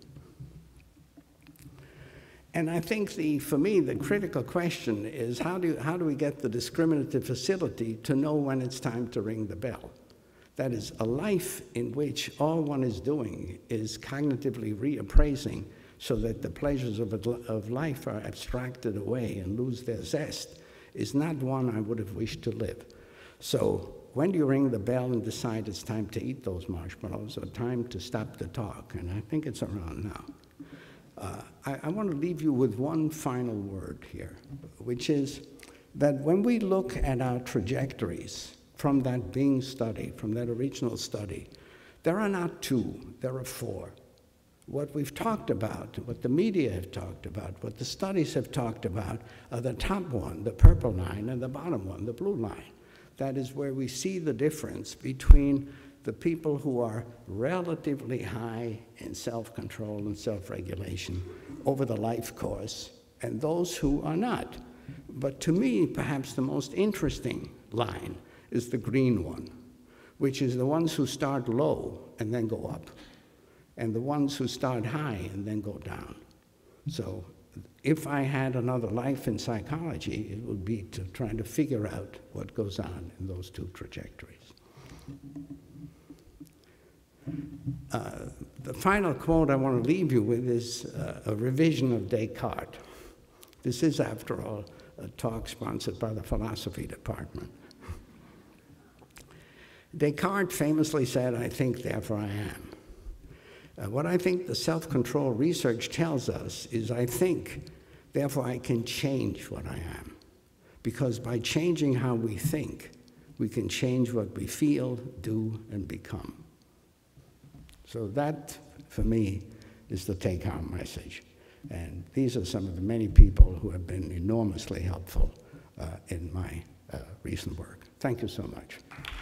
And I think, the, for me, the critical question is how do, you, how do we get the discriminative facility to know when it's time to ring the bell? That is, a life in which all one is doing is cognitively reappraising so that the pleasures of, of life are abstracted away and lose their zest is not one I would have wished to live. So when do you ring the bell and decide it's time to eat those marshmallows or time to stop the talk? And I think it's around now. Uh, I, I want to leave you with one final word here, which is that when we look at our trajectories from that Bing study, from that original study, there are not two, there are four. What we've talked about, what the media have talked about, what the studies have talked about, are the top one, the purple line, and the bottom one, the blue line. That is where we see the difference between the people who are relatively high in self-control and self-regulation over the life course and those who are not. But to me, perhaps the most interesting line is the green one, which is the ones who start low and then go up, and the ones who start high and then go down. So if I had another life in psychology, it would be to try to figure out what goes on in those two trajectories. Uh, the final quote I want to leave you with is uh, a revision of Descartes. This is, after all, a talk sponsored by the philosophy department. Descartes famously said, "I think, therefore I am." Uh, what I think the self-control research tells us is, I think, therefore I can change what I am. Because by changing how we think, we can change what we feel, do, and become. So that, for me, is the take-home message. And these are some of the many people who have been enormously helpful uh, in my uh, recent work. Thank you so much.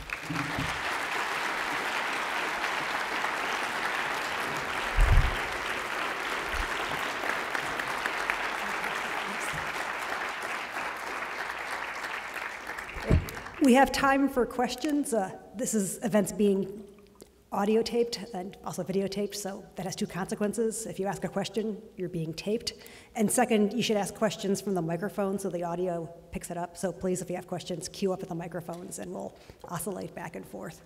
We have time for questions. Uh, this is events being audio taped and also videotaped, so that has two consequences. If you ask a question, you're being taped. And second, you should ask questions from the microphone so the audio picks it up. So please, if you have questions, queue up at the microphones and we'll oscillate back and forth.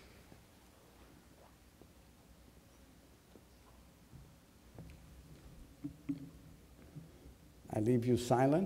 I leave you silent.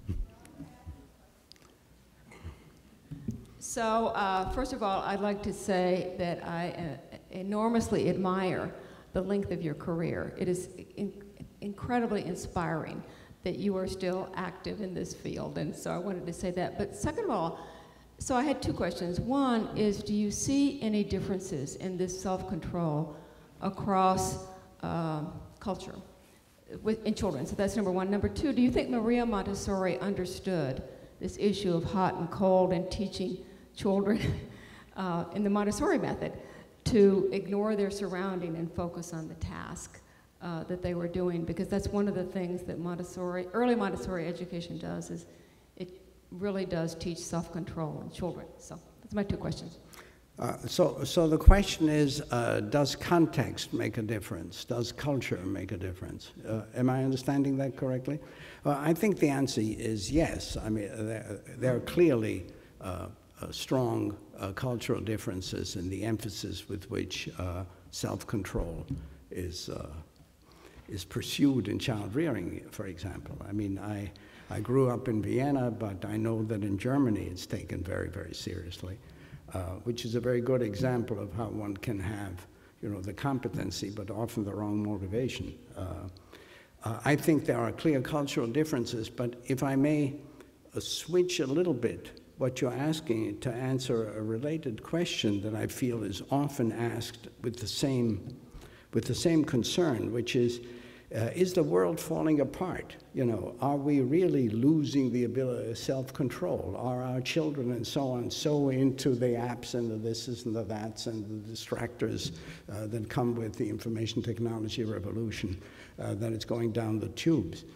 So, uh, first of all, I'd like to say that I uh, enormously admire the length of your career. It is in incredibly inspiring that you are still active in this field, and so I wanted to say that. But second of all, so I had two questions. One is, do you see any differences in this self-control across uh, culture with, in children? So that's number one. Number two, do you think Maria Montessori understood this issue of hot and cold and teaching children uh, in the Montessori method to ignore their surrounding and focus on the task uh, that they were doing? Because that's one of the things that Montessori, early Montessori education does, is it really does teach self-control in children. So that's my two questions. Uh, so, so the question is, uh, does context make a difference? Does culture make a difference? Uh, am I understanding that correctly? Well, I think the answer is yes. I mean, there, there are clearly uh, uh, strong uh, cultural differences in the emphasis with which uh, self-control is, uh, is pursued in child rearing, for example. I mean, I, I grew up in Vienna, but I know that in Germany it's taken very, very seriously. Uh, which is a very good example of how one can have, you know, the competency, but often the wrong motivation. Uh, uh, I think there are clear cultural differences, but if I may uh, switch a little bit what you're asking to answer a related question that I feel is often asked with the same, with the same concern, which is, Uh, is the world falling apart? You know, are we really losing the ability of self-control? Are our children and so on so into the apps and the thises and the that's and the distractors uh, that come with the information technology revolution uh, that it's going down the tubes?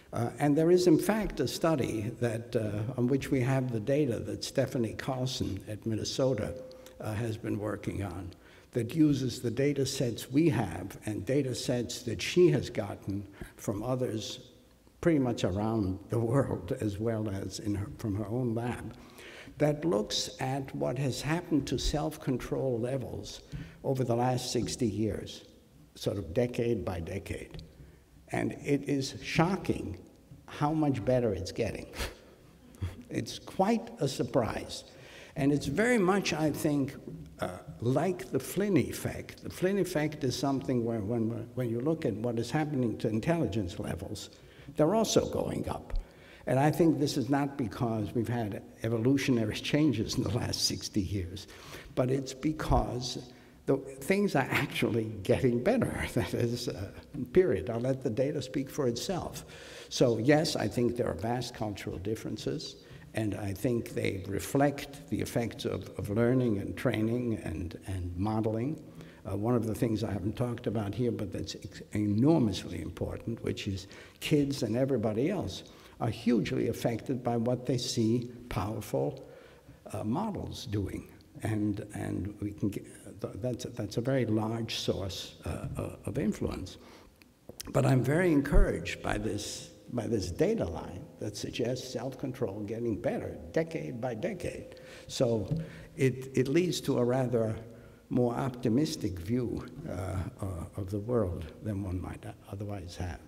Uh, and there is, in fact, a study that, uh, on which we have the data that Stephanie Carlson at Minnesota uh, has been working on, that uses the data sets we have and data sets that she has gotten from others pretty much around the world, as well as in her, from her own lab, that looks at what has happened to self-control levels over the last sixty years, sort of decade by decade. And it is shocking how much better it's getting. It's quite a surprise. And it's very much, I think, uh, like the Flynn effect. The Flynn effect is something where when, when you look at what is happening to intelligence levels, they're also going up. And I think this is not because we've had evolutionary changes in the last sixty years, but it's because the things are actually getting better. That is, uh, period. I'll let the data speak for itself. So yes, I think there are vast cultural differences, and I think they reflect the effects of, of learning and training and, and modeling. Uh, one of the things I haven't talked about here, but that's enormously important, which is kids and everybody else are hugely affected by what they see powerful uh, models doing. And, and we can get, that's, a, that's a very large source uh, uh, of influence. But I'm very encouraged by this, by this data line that suggests self-control getting better decade by decade. So it, it leads to a rather more optimistic view uh, uh, of the world than one might otherwise have.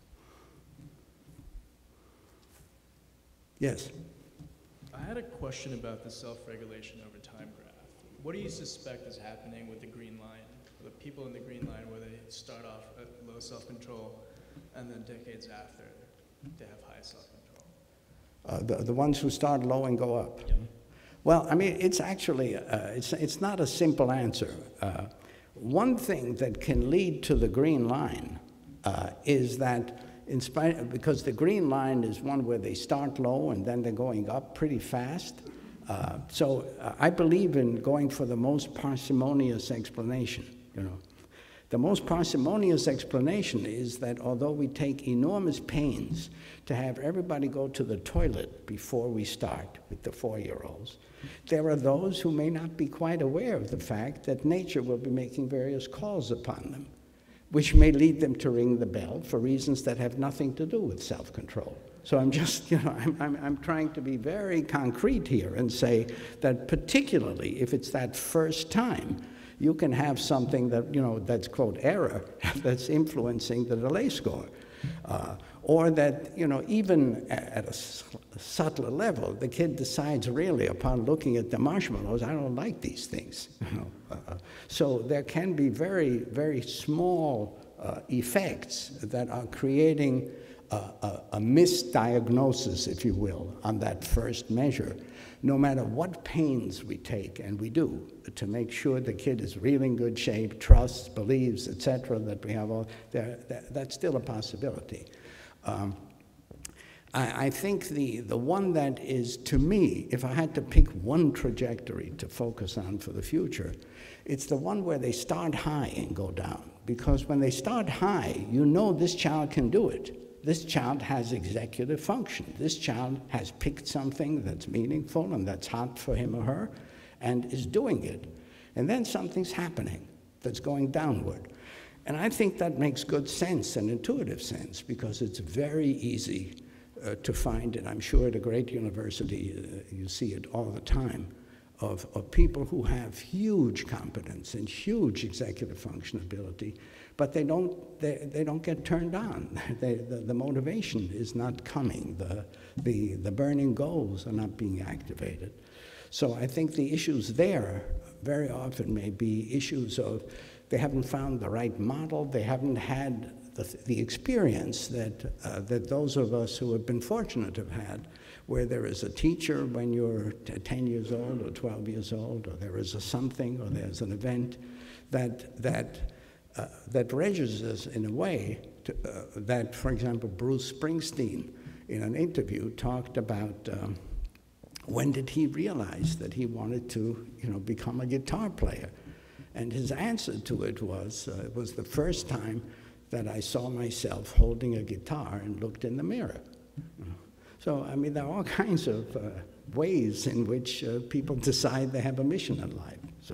Yes? I had a question about the self-regulation over time graph. What do you suspect is happening with the green line, the people in the green line where they start off at low self-control and then decades after they have high self-control? Uh, the, the ones who start low and go up? Yep. Well, I mean, it's actually, uh, it's, it's not a simple answer. Uh, one thing that can lead to the green line uh, is that in spite of, because the green line is one where they start low and then they're going up pretty fast. Uh, so uh, I believe in going for the most parsimonious explanation, you know. The most parsimonious explanation is that although we take enormous pains to have everybody go to the toilet before we start with the four-year-olds, there are those who may not be quite aware of the fact that nature will be making various calls upon them, which may lead them to ring the bell for reasons that have nothing to do with self-control. So I'm just, you know, I'm, I'm, I'm trying to be very concrete here and say that particularly if it's that first time, you can have something that, you know, that's, quote, error, that's influencing the delay score. Uh, or that, you know, even at a subtler level, the kid decides really upon looking at the marshmallows, I don't like these things. You know? uh, so there can be very, very small uh, effects that are creating a, a, a misdiagnosis, if you will, on that first measure, no matter what pains we take, and we do, to make sure the kid is really in good shape, trusts, believes, et cetera, that we have all, that, that's still a possibility. Um, I, I think the, the one that is, to me, if I had to pick one trajectory to focus on for the future, it's the one where they start high and go down. Because when they start high, you know this child can do it. This child has executive function. This child has picked something that's meaningful and that's hot for him or her and is doing it. And then something's happening that's going downward. And I think that makes good sense and intuitive sense because it's very easy uh, to find, and I'm sure at a great university uh, you see it all the time, of, of people who have huge competence and huge executive function ability, but they don't, they, they don't get turned on. They, the, the motivation is not coming. The, the, the burning goals are not being activated. So I think the issues there very often may be issues of they haven't found the right model, they haven't had the, the experience that, uh, that those of us who have been fortunate have had, where there is a teacher when you're ten years old or twelve years old, or there is a something, or there's an event that, that, uh, that registers in a way to, uh, that, for example, Bruce Springsteen in an interview talked about um, when did he realize that he wanted to, you know, become a guitar player? And his answer to it was, uh, it was the first time that I saw myself holding a guitar and looked in the mirror. So, I mean, there are all kinds of uh, ways in which uh, people decide they have a mission in life. So,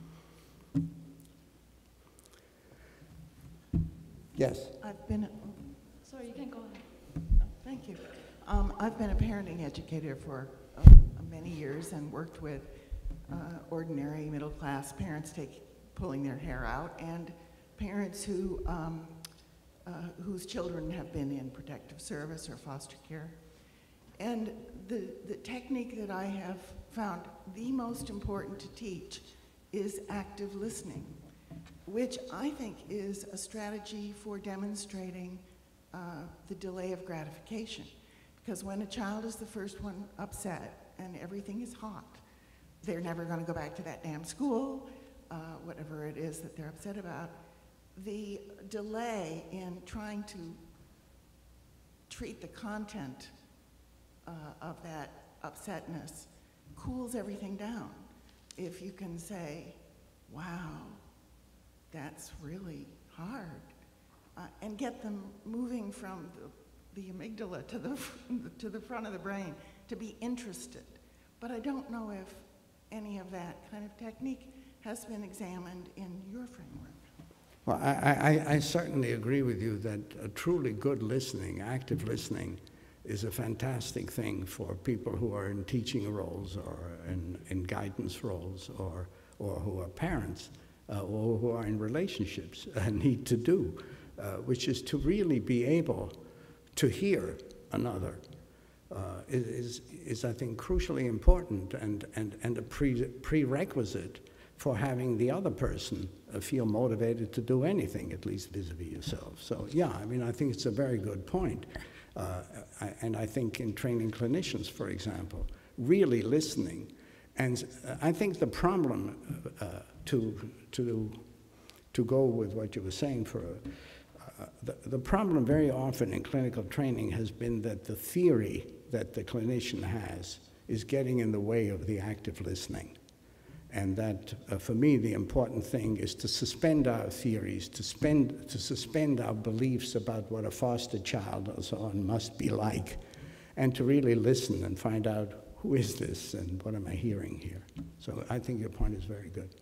yes? I've been, Sorry, you can go ahead. oh, thank you. Um, I've been a parenting educator for uh, many years and worked with uh, ordinary middle-class parents take, pulling their hair out, and parents who, um, uh, whose children have been in protective service or foster care. And the, the technique that I have found the most important to teach is active listening, which I think is a strategy for demonstrating uh, the delay of gratification. Because when a child is the first one upset and everything is hot, they're never going to go back to that damn school, uh, whatever it is that they're upset about. The delay in trying to treat the content uh, of that upsetness cools everything down. If you can say, wow, that's really hard, uh, and get them moving from the, the amygdala to the, to the front of the brain to be interested. But I don't know if any of that kind of technique has been examined in your framework. Well, I, I, I certainly agree with you that a truly good listening, active listening, is a fantastic thing for people who are in teaching roles or in, in guidance roles or, or who are parents uh, or who are in relationships uh, need to do, uh, which is to really be able to hear another uh, is, is, I think, crucially important and, and, and a pre prerequisite for having the other person uh, feel motivated to do anything, at least vis-a-vis yourself. So yeah, I mean, I think it's a very good point. Uh, I, and I think in training clinicians, for example, really listening. And uh, I think the problem uh, to, to, to go with what you were saying for a, uh, the, the problem very often in clinical training has been that the theory that the clinician has is getting in the way of the active listening. And that, uh, for me, the important thing is to suspend our theories, to, spend, to suspend our beliefs about what a foster child or so on must be like, and to really listen and find out who is this and what am I hearing here. So I think your point is very good.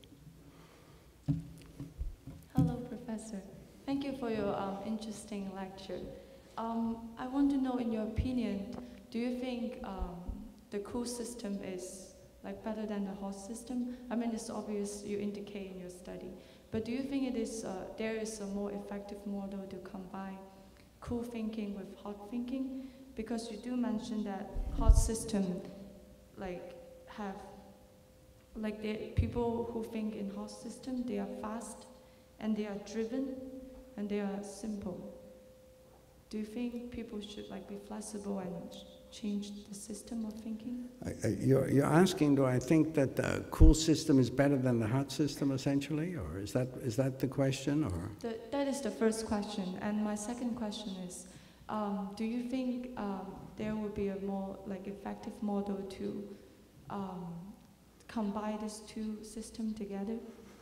Hello, Professor. Thank you for your um, interesting lecture. Um, I want to know, in your opinion, do you think um, the cool system is like better than the hot system? I mean, it's obvious you indicate in your study, but do you think it is uh, there is a more effective model to combine cool thinking with hot thinking? Because you do mention that hot system, like have, like the people who think in hot system, they are fast, and they are driven, and they are simple. Do you think people should like be flexible and change the system of thinking? Uh, you're, you're asking, do I think that the cool system is better than the hot system, essentially? Or is that, is that the question? Or? The, that is the first question. And my second question is, um, do you think um, there would be a more like effective model to um, combine these two systems together?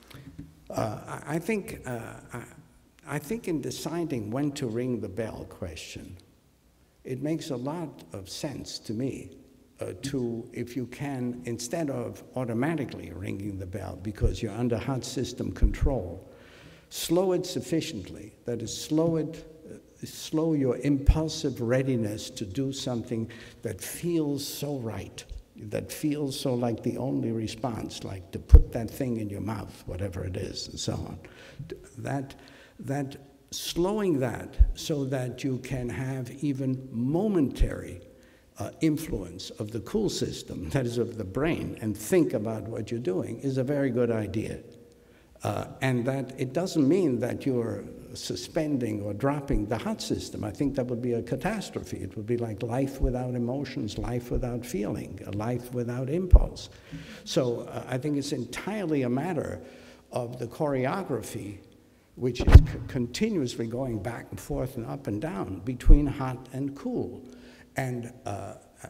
Uh, I, I think, uh, I, I think in deciding when to ring the bell question, it makes a lot of sense to me uh, to, if you can, instead of automatically ringing the bell because you're under hot system control, slow it sufficiently, that is, slow it, uh, slow your impulsive readiness to do something that feels so right, that feels so like the only response, like to put that thing in your mouth, whatever it is, and so on. That, that slowing that so that you can have even momentary uh, influence of the cool system, that is of the brain, and think about what you're doing is a very good idea. Uh, and that it doesn't mean that you're suspending or dropping the hot system. I think that would be a catastrophe. It would be like life without emotions, life without feeling, a life without impulse. So uh, I think it's entirely a matter of the choreography, which is continuously going back and forth and up and down between hot and cool. And uh,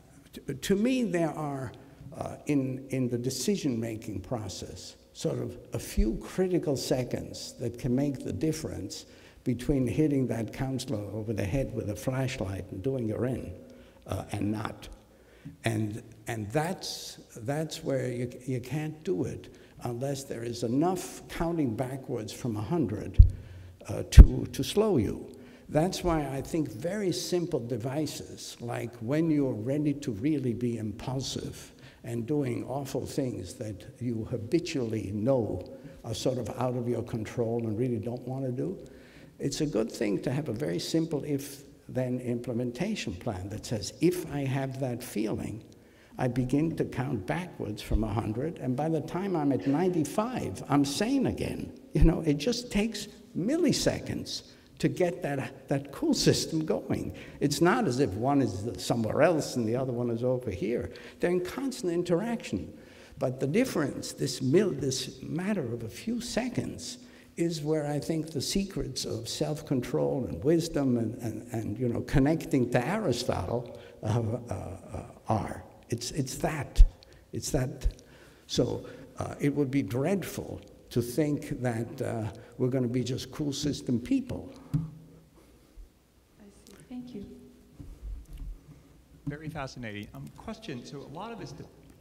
to me, there are, uh, in, in the decision-making process, sort of a few critical seconds that can make the difference between hitting that counselor over the head with a flashlight and doing her in uh, and not. And, and that's, that's where you, you can't do it unless there is enough counting backwards from one hundred uh, to, to slow you. That's why I think very simple devices, like when you're ready to really be impulsive and doing awful things that you habitually know are sort of out of your control and really don't want to do, it's a good thing to have a very simple if-then implementation plan that says, if I have that feeling, I begin to count backwards from one hundred, and by the time I'm at ninety-five, I'm sane again. You know, it just takes milliseconds to get that, that cool system going. It's not as if one is somewhere else and the other one is over here. They're in constant interaction. But the difference, this, mil this matter of a few seconds, is where I think the secrets of self-control and wisdom and, and, and you know, connecting to Aristotle uh, uh, uh, are. It's, it's that. It's that. So uh, it would be dreadful to think that uh, we're going to be just cool system people. I see. Thank you. Very fascinating. Um, question, so a lot of this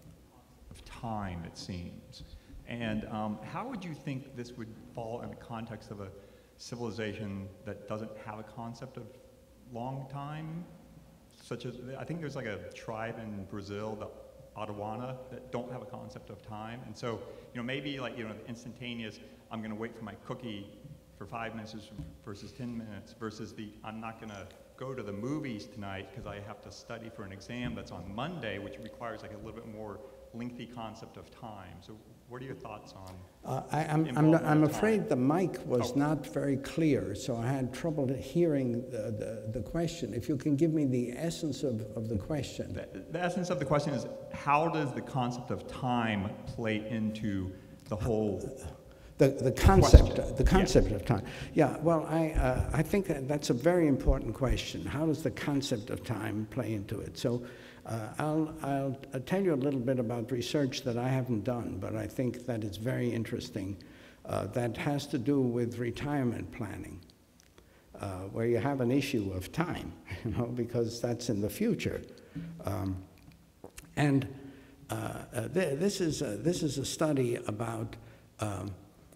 of time, it seems. And um, how would you think this would fall in the context of a civilization that doesn't have a concept of long time? Such as, I think there's like a tribe in Brazil, the Auditorium, that don't have a concept of time. And so, you know, maybe like, you know, instantaneous, I'm gonna wait for my cookie for five minutes versus ten minutes versus the, I'm not gonna go to the movies tonight because I have to study for an exam that's on Monday, which requires like a little bit more lengthy concept of time. So what are your thoughts on uh, I, I'm, I'm, not, I'm afraid the mic was oh. not very clear, so I had trouble hearing the, the, the question. If you can give me the essence of, of the question. The, the essence of the question is, how does the concept of time play into the whole The, the concept, question. the concept yeah. of time. Yeah, well, I, uh, I think that that's a very important question. How does the concept of time play into it? So uh, I'll, I'll, I'll tell you a little bit about research that I haven't done, but I think that it's very interesting. Uh, that has to do with retirement planning, uh, where you have an issue of time, you know, because that's in the future. Um, and uh, uh, th this, is a, this is a study about um,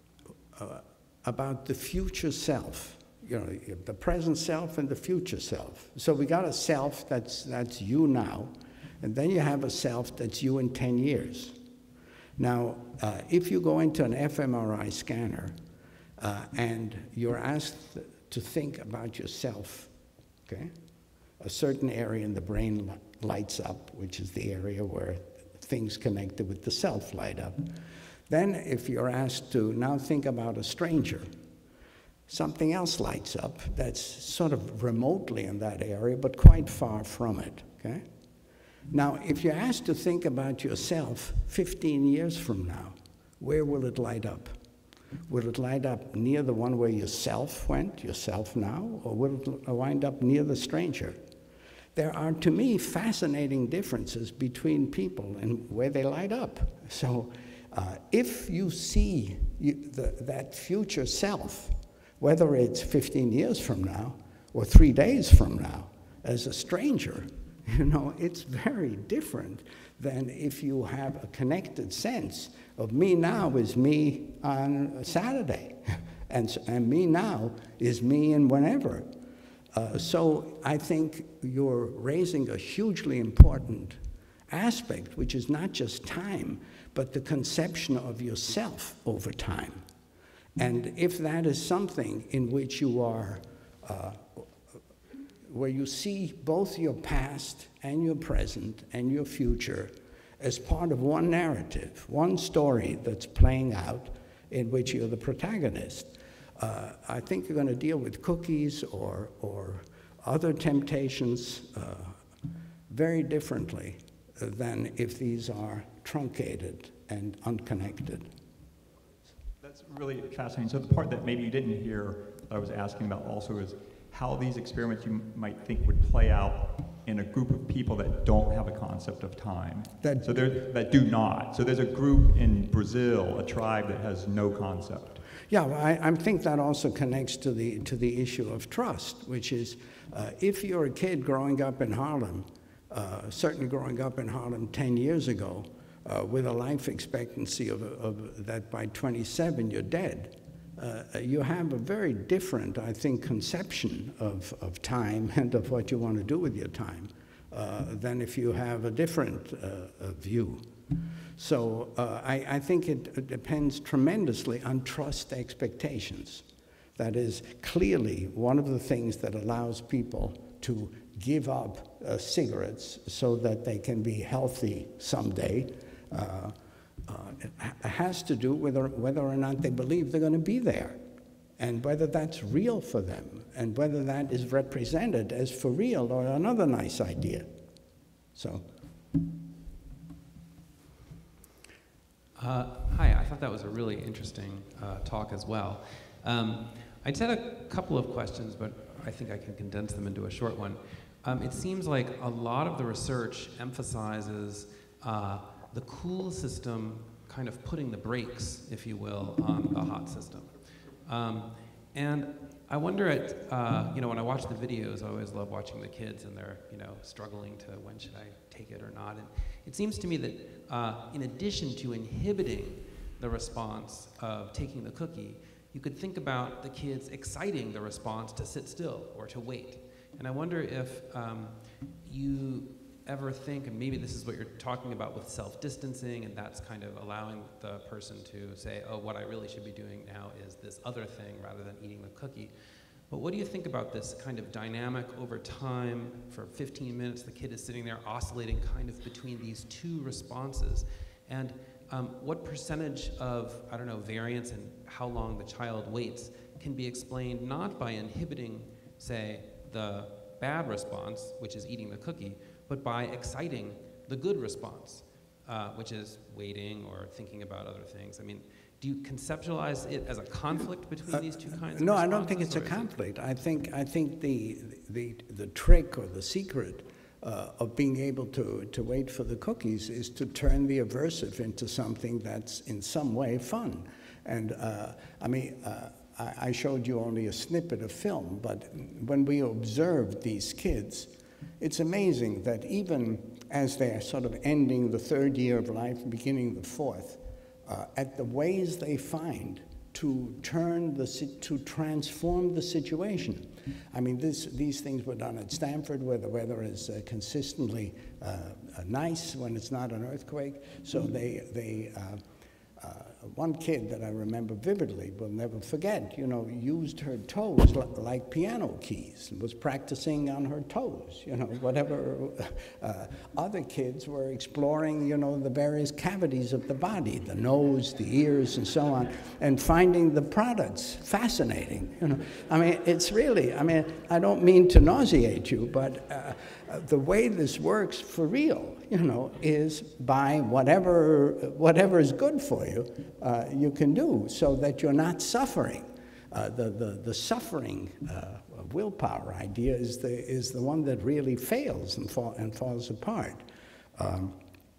Uh, about the future self, you know, the present self and the future self. So we got a self that's, that's you now, and then you have a self that's you in ten years. Now, uh, if you go into an f M R I scanner uh, and you're asked to think about yourself, okay, a certain area in the brain lights up, which is the area where things connected with the self light up. Then if you're asked to now think about a stranger, something else lights up that's sort of remotely in that area, but quite far from it, okay? Now, if you're asked to think about yourself fifteen years from now, where will it light up? Will it light up near the one where yourself went, yourself now, or will it wind up near the stranger? There are, to me, fascinating differences between people and where they light up. So, Uh, if you see you, the, that future self, whether it's fifteen years from now or three days from now, as a stranger, you know, it's very different than if you have a connected sense of me now is me on Saturday, and, and me now is me in whenever. Uh, so I think you're raising a hugely important aspect, which is not just time, but the conception of yourself over time. And if that is something in which you are, uh, where you see both your past and your present and your future as part of one narrative, one story that's playing out in which you're the protagonist, uh, I think you're going to deal with cookies or, or other temptations uh, very differently than if these are truncated and unconnected. That's really fascinating. So the part that maybe you didn't hear that I was asking about also is, how these experiments you might think would play out in a group of people that don't have a concept of time. That, so there, that do not. So there's a group in Brazil, a tribe that has no concept. Yeah, well, I, I think that also connects to the, to the issue of trust, which is uh, if you're a kid growing up in Harlem, uh, certainly growing up in Harlem ten years ago, uh, with a life expectancy of, of that by twenty-seven you're dead, uh, you have a very different, I think, conception of, of time and of what you want to do with your time uh, than if you have a different uh, view. So uh, I, I think it, it depends tremendously on trust expectations. That is clearly one of the things that allows people to give up uh, cigarettes so that they can be healthy someday. Uh, uh, it has to do with whether or not they believe they're going to be there, and whether that's real for them, and whether that is represented as for real or another nice idea. So. Uh, hi, I thought that was a really interesting uh, talk as well. Um, I just had a couple of questions, but I think I can condense them into a short one. Um, it seems like a lot of the research emphasizes uh, the cool system kind of putting the brakes, if you will, on the hot system. Um, and I wonder at, uh, you know, when I watch the videos, I always love watching the kids and they're, you know, struggling to when should I take it or not. And it seems to me that uh, in addition to inhibiting the response of taking the cookie, you could think about the kids exciting the response to sit still or to wait. And I wonder if um, you ever think, and maybe this is what you're talking about with self-distancing, and that's kind of allowing the person to say, oh, what I really should be doing now is this other thing rather than eating the cookie. But what do you think about this kind of dynamic over time? For fifteen minutes, the kid is sitting there oscillating kind of between these two responses. And um, what percentage of, I don't know, variance and how long the child waits can be explained not by inhibiting, say, the bad response, which is eating the cookie, but by exciting the good response, uh, which is waiting or thinking about other things. I mean, do you conceptualize it as a conflict between uh, these two kinds no, of responses? No, I don't think it's a conflict. It I think, I think the, the, the trick or the secret uh, of being able to, to wait for the cookies is to turn the aversive into something that's in some way fun. And uh, I mean, uh, I, I showed you only a snippet of film, but when we observed these kids, it's amazing that even as they're sort of ending the third year of life, beginning the fourth, uh, at the ways they find to turn the, to transform the situation. I mean, this, these things were done at Stanford, where the weather is uh, consistently uh, nice when it's not an earthquake. So they, they uh, uh, one kid that I remember vividly, will never forget, you know, used her toes like piano keys and was practicing on her toes, you know, whatever. Uh, other kids were exploring, you know, the various cavities of the body, the nose, the ears, and so on, and finding the products fascinating, you know. I mean, it's really, I mean, I don't mean to nauseate you, but uh, the way this works for real, you know, is by whatever, whatever is good for you, uh, you can do so that you're not suffering. Uh, the, the, the suffering uh, willpower idea is the, is the one that really fails and, fall, and falls apart. Um,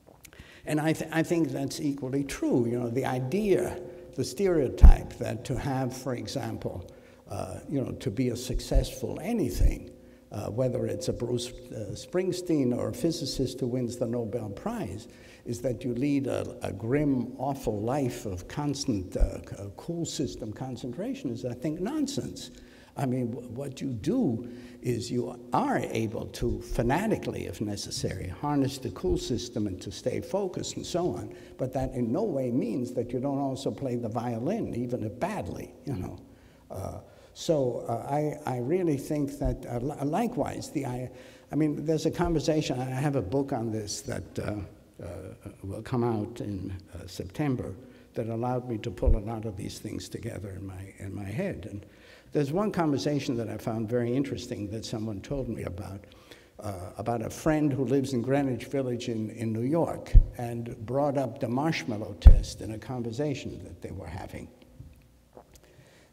and I, th I think that's equally true. You know, the idea, the stereotype that to have, for example, uh, you know, to be a successful anything, Uh, whether it's a Bruce uh, Springsteen or a physicist who wins the Nobel Prize, is that you lead a, a grim, awful life of constant uh, cool system concentration is, I think, nonsense. I mean, what you do is you are able to fanatically, if necessary, harness the cool system and to stay focused and so on, but that in no way means that you don't also play the violin, even if badly, you know. Uh, So uh, I, I really think that, uh, li likewise, the, I, I mean, there's a conversation, I have a book on this that uh, uh, will come out in uh, September that allowed me to pull a lot of these things together in my, in my head. And there's one conversation that I found very interesting that someone told me about, uh, about a friend who lives in Greenwich Village in, in New York, and brought up the marshmallow test in a conversation that they were having.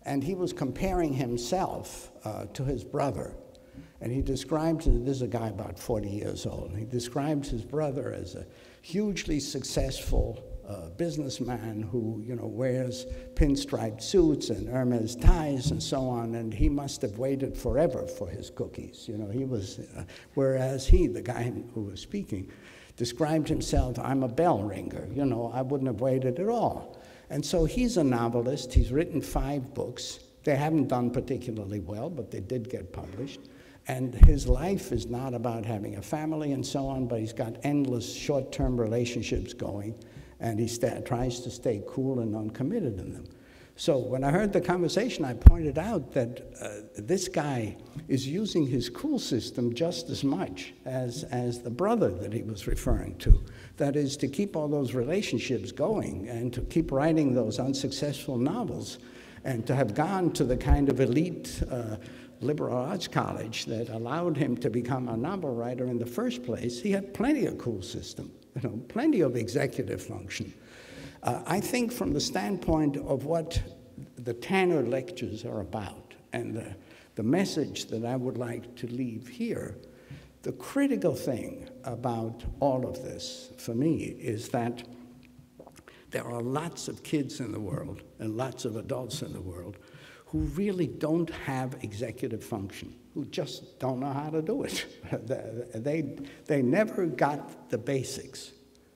and he was comparing himself uh, to his brother. And he described, this is a guy about forty years old, he described his brother as a hugely successful uh, businessman who, you know, wears pinstriped suits and Hermes ties and so on, and he must have waited forever for his cookies. You know, he was, uh, whereas he, the guy who was speaking, described himself, I'm a bell ringer, you know, I wouldn't have waited at all. And so he's a novelist, he's written five books. They haven't done particularly well, but they did get published. And his life is not about having a family and so on, but he's got endless short-term relationships going, and he tries to stay cool and uncommitted in them. So when I heard the conversation, I pointed out that uh, this guy is using his cool system just as much as, as the brother that he was referring to. That is, to keep all those relationships going and to keep writing those unsuccessful novels and to have gone to the kind of elite uh, liberal arts college that allowed him to become a novel writer in the first place. He had plenty of cool system, you know, plenty of executive function. Uh, I think from the standpoint of what the Tanner lectures are about and the, the message that I would like to leave here, the critical thing about all of this for me is that there are lots of kids in the world and lots of adults in the world who really don't have executive function, who just don't know how to do it. they, they never got the basics.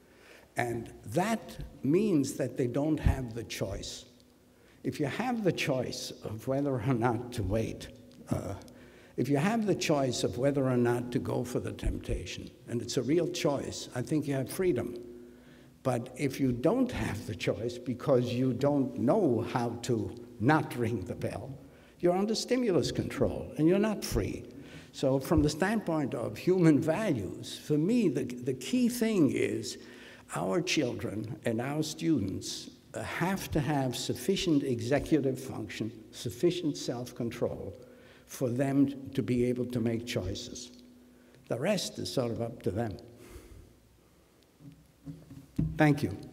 And that means that they don't have the choice. If you have the choice of whether or not to wait, uh, if you have the choice of whether or not to go for the temptation, and it's a real choice, I think you have freedom. But if you don't have the choice because you don't know how to not ring the bell, you're under stimulus control, and you're not free. So from the standpoint of human values, for me, the, the key thing is our children and our students have to have sufficient executive function, sufficient self-control for them to be able to make choices. The rest is sort of up to them. Thank you.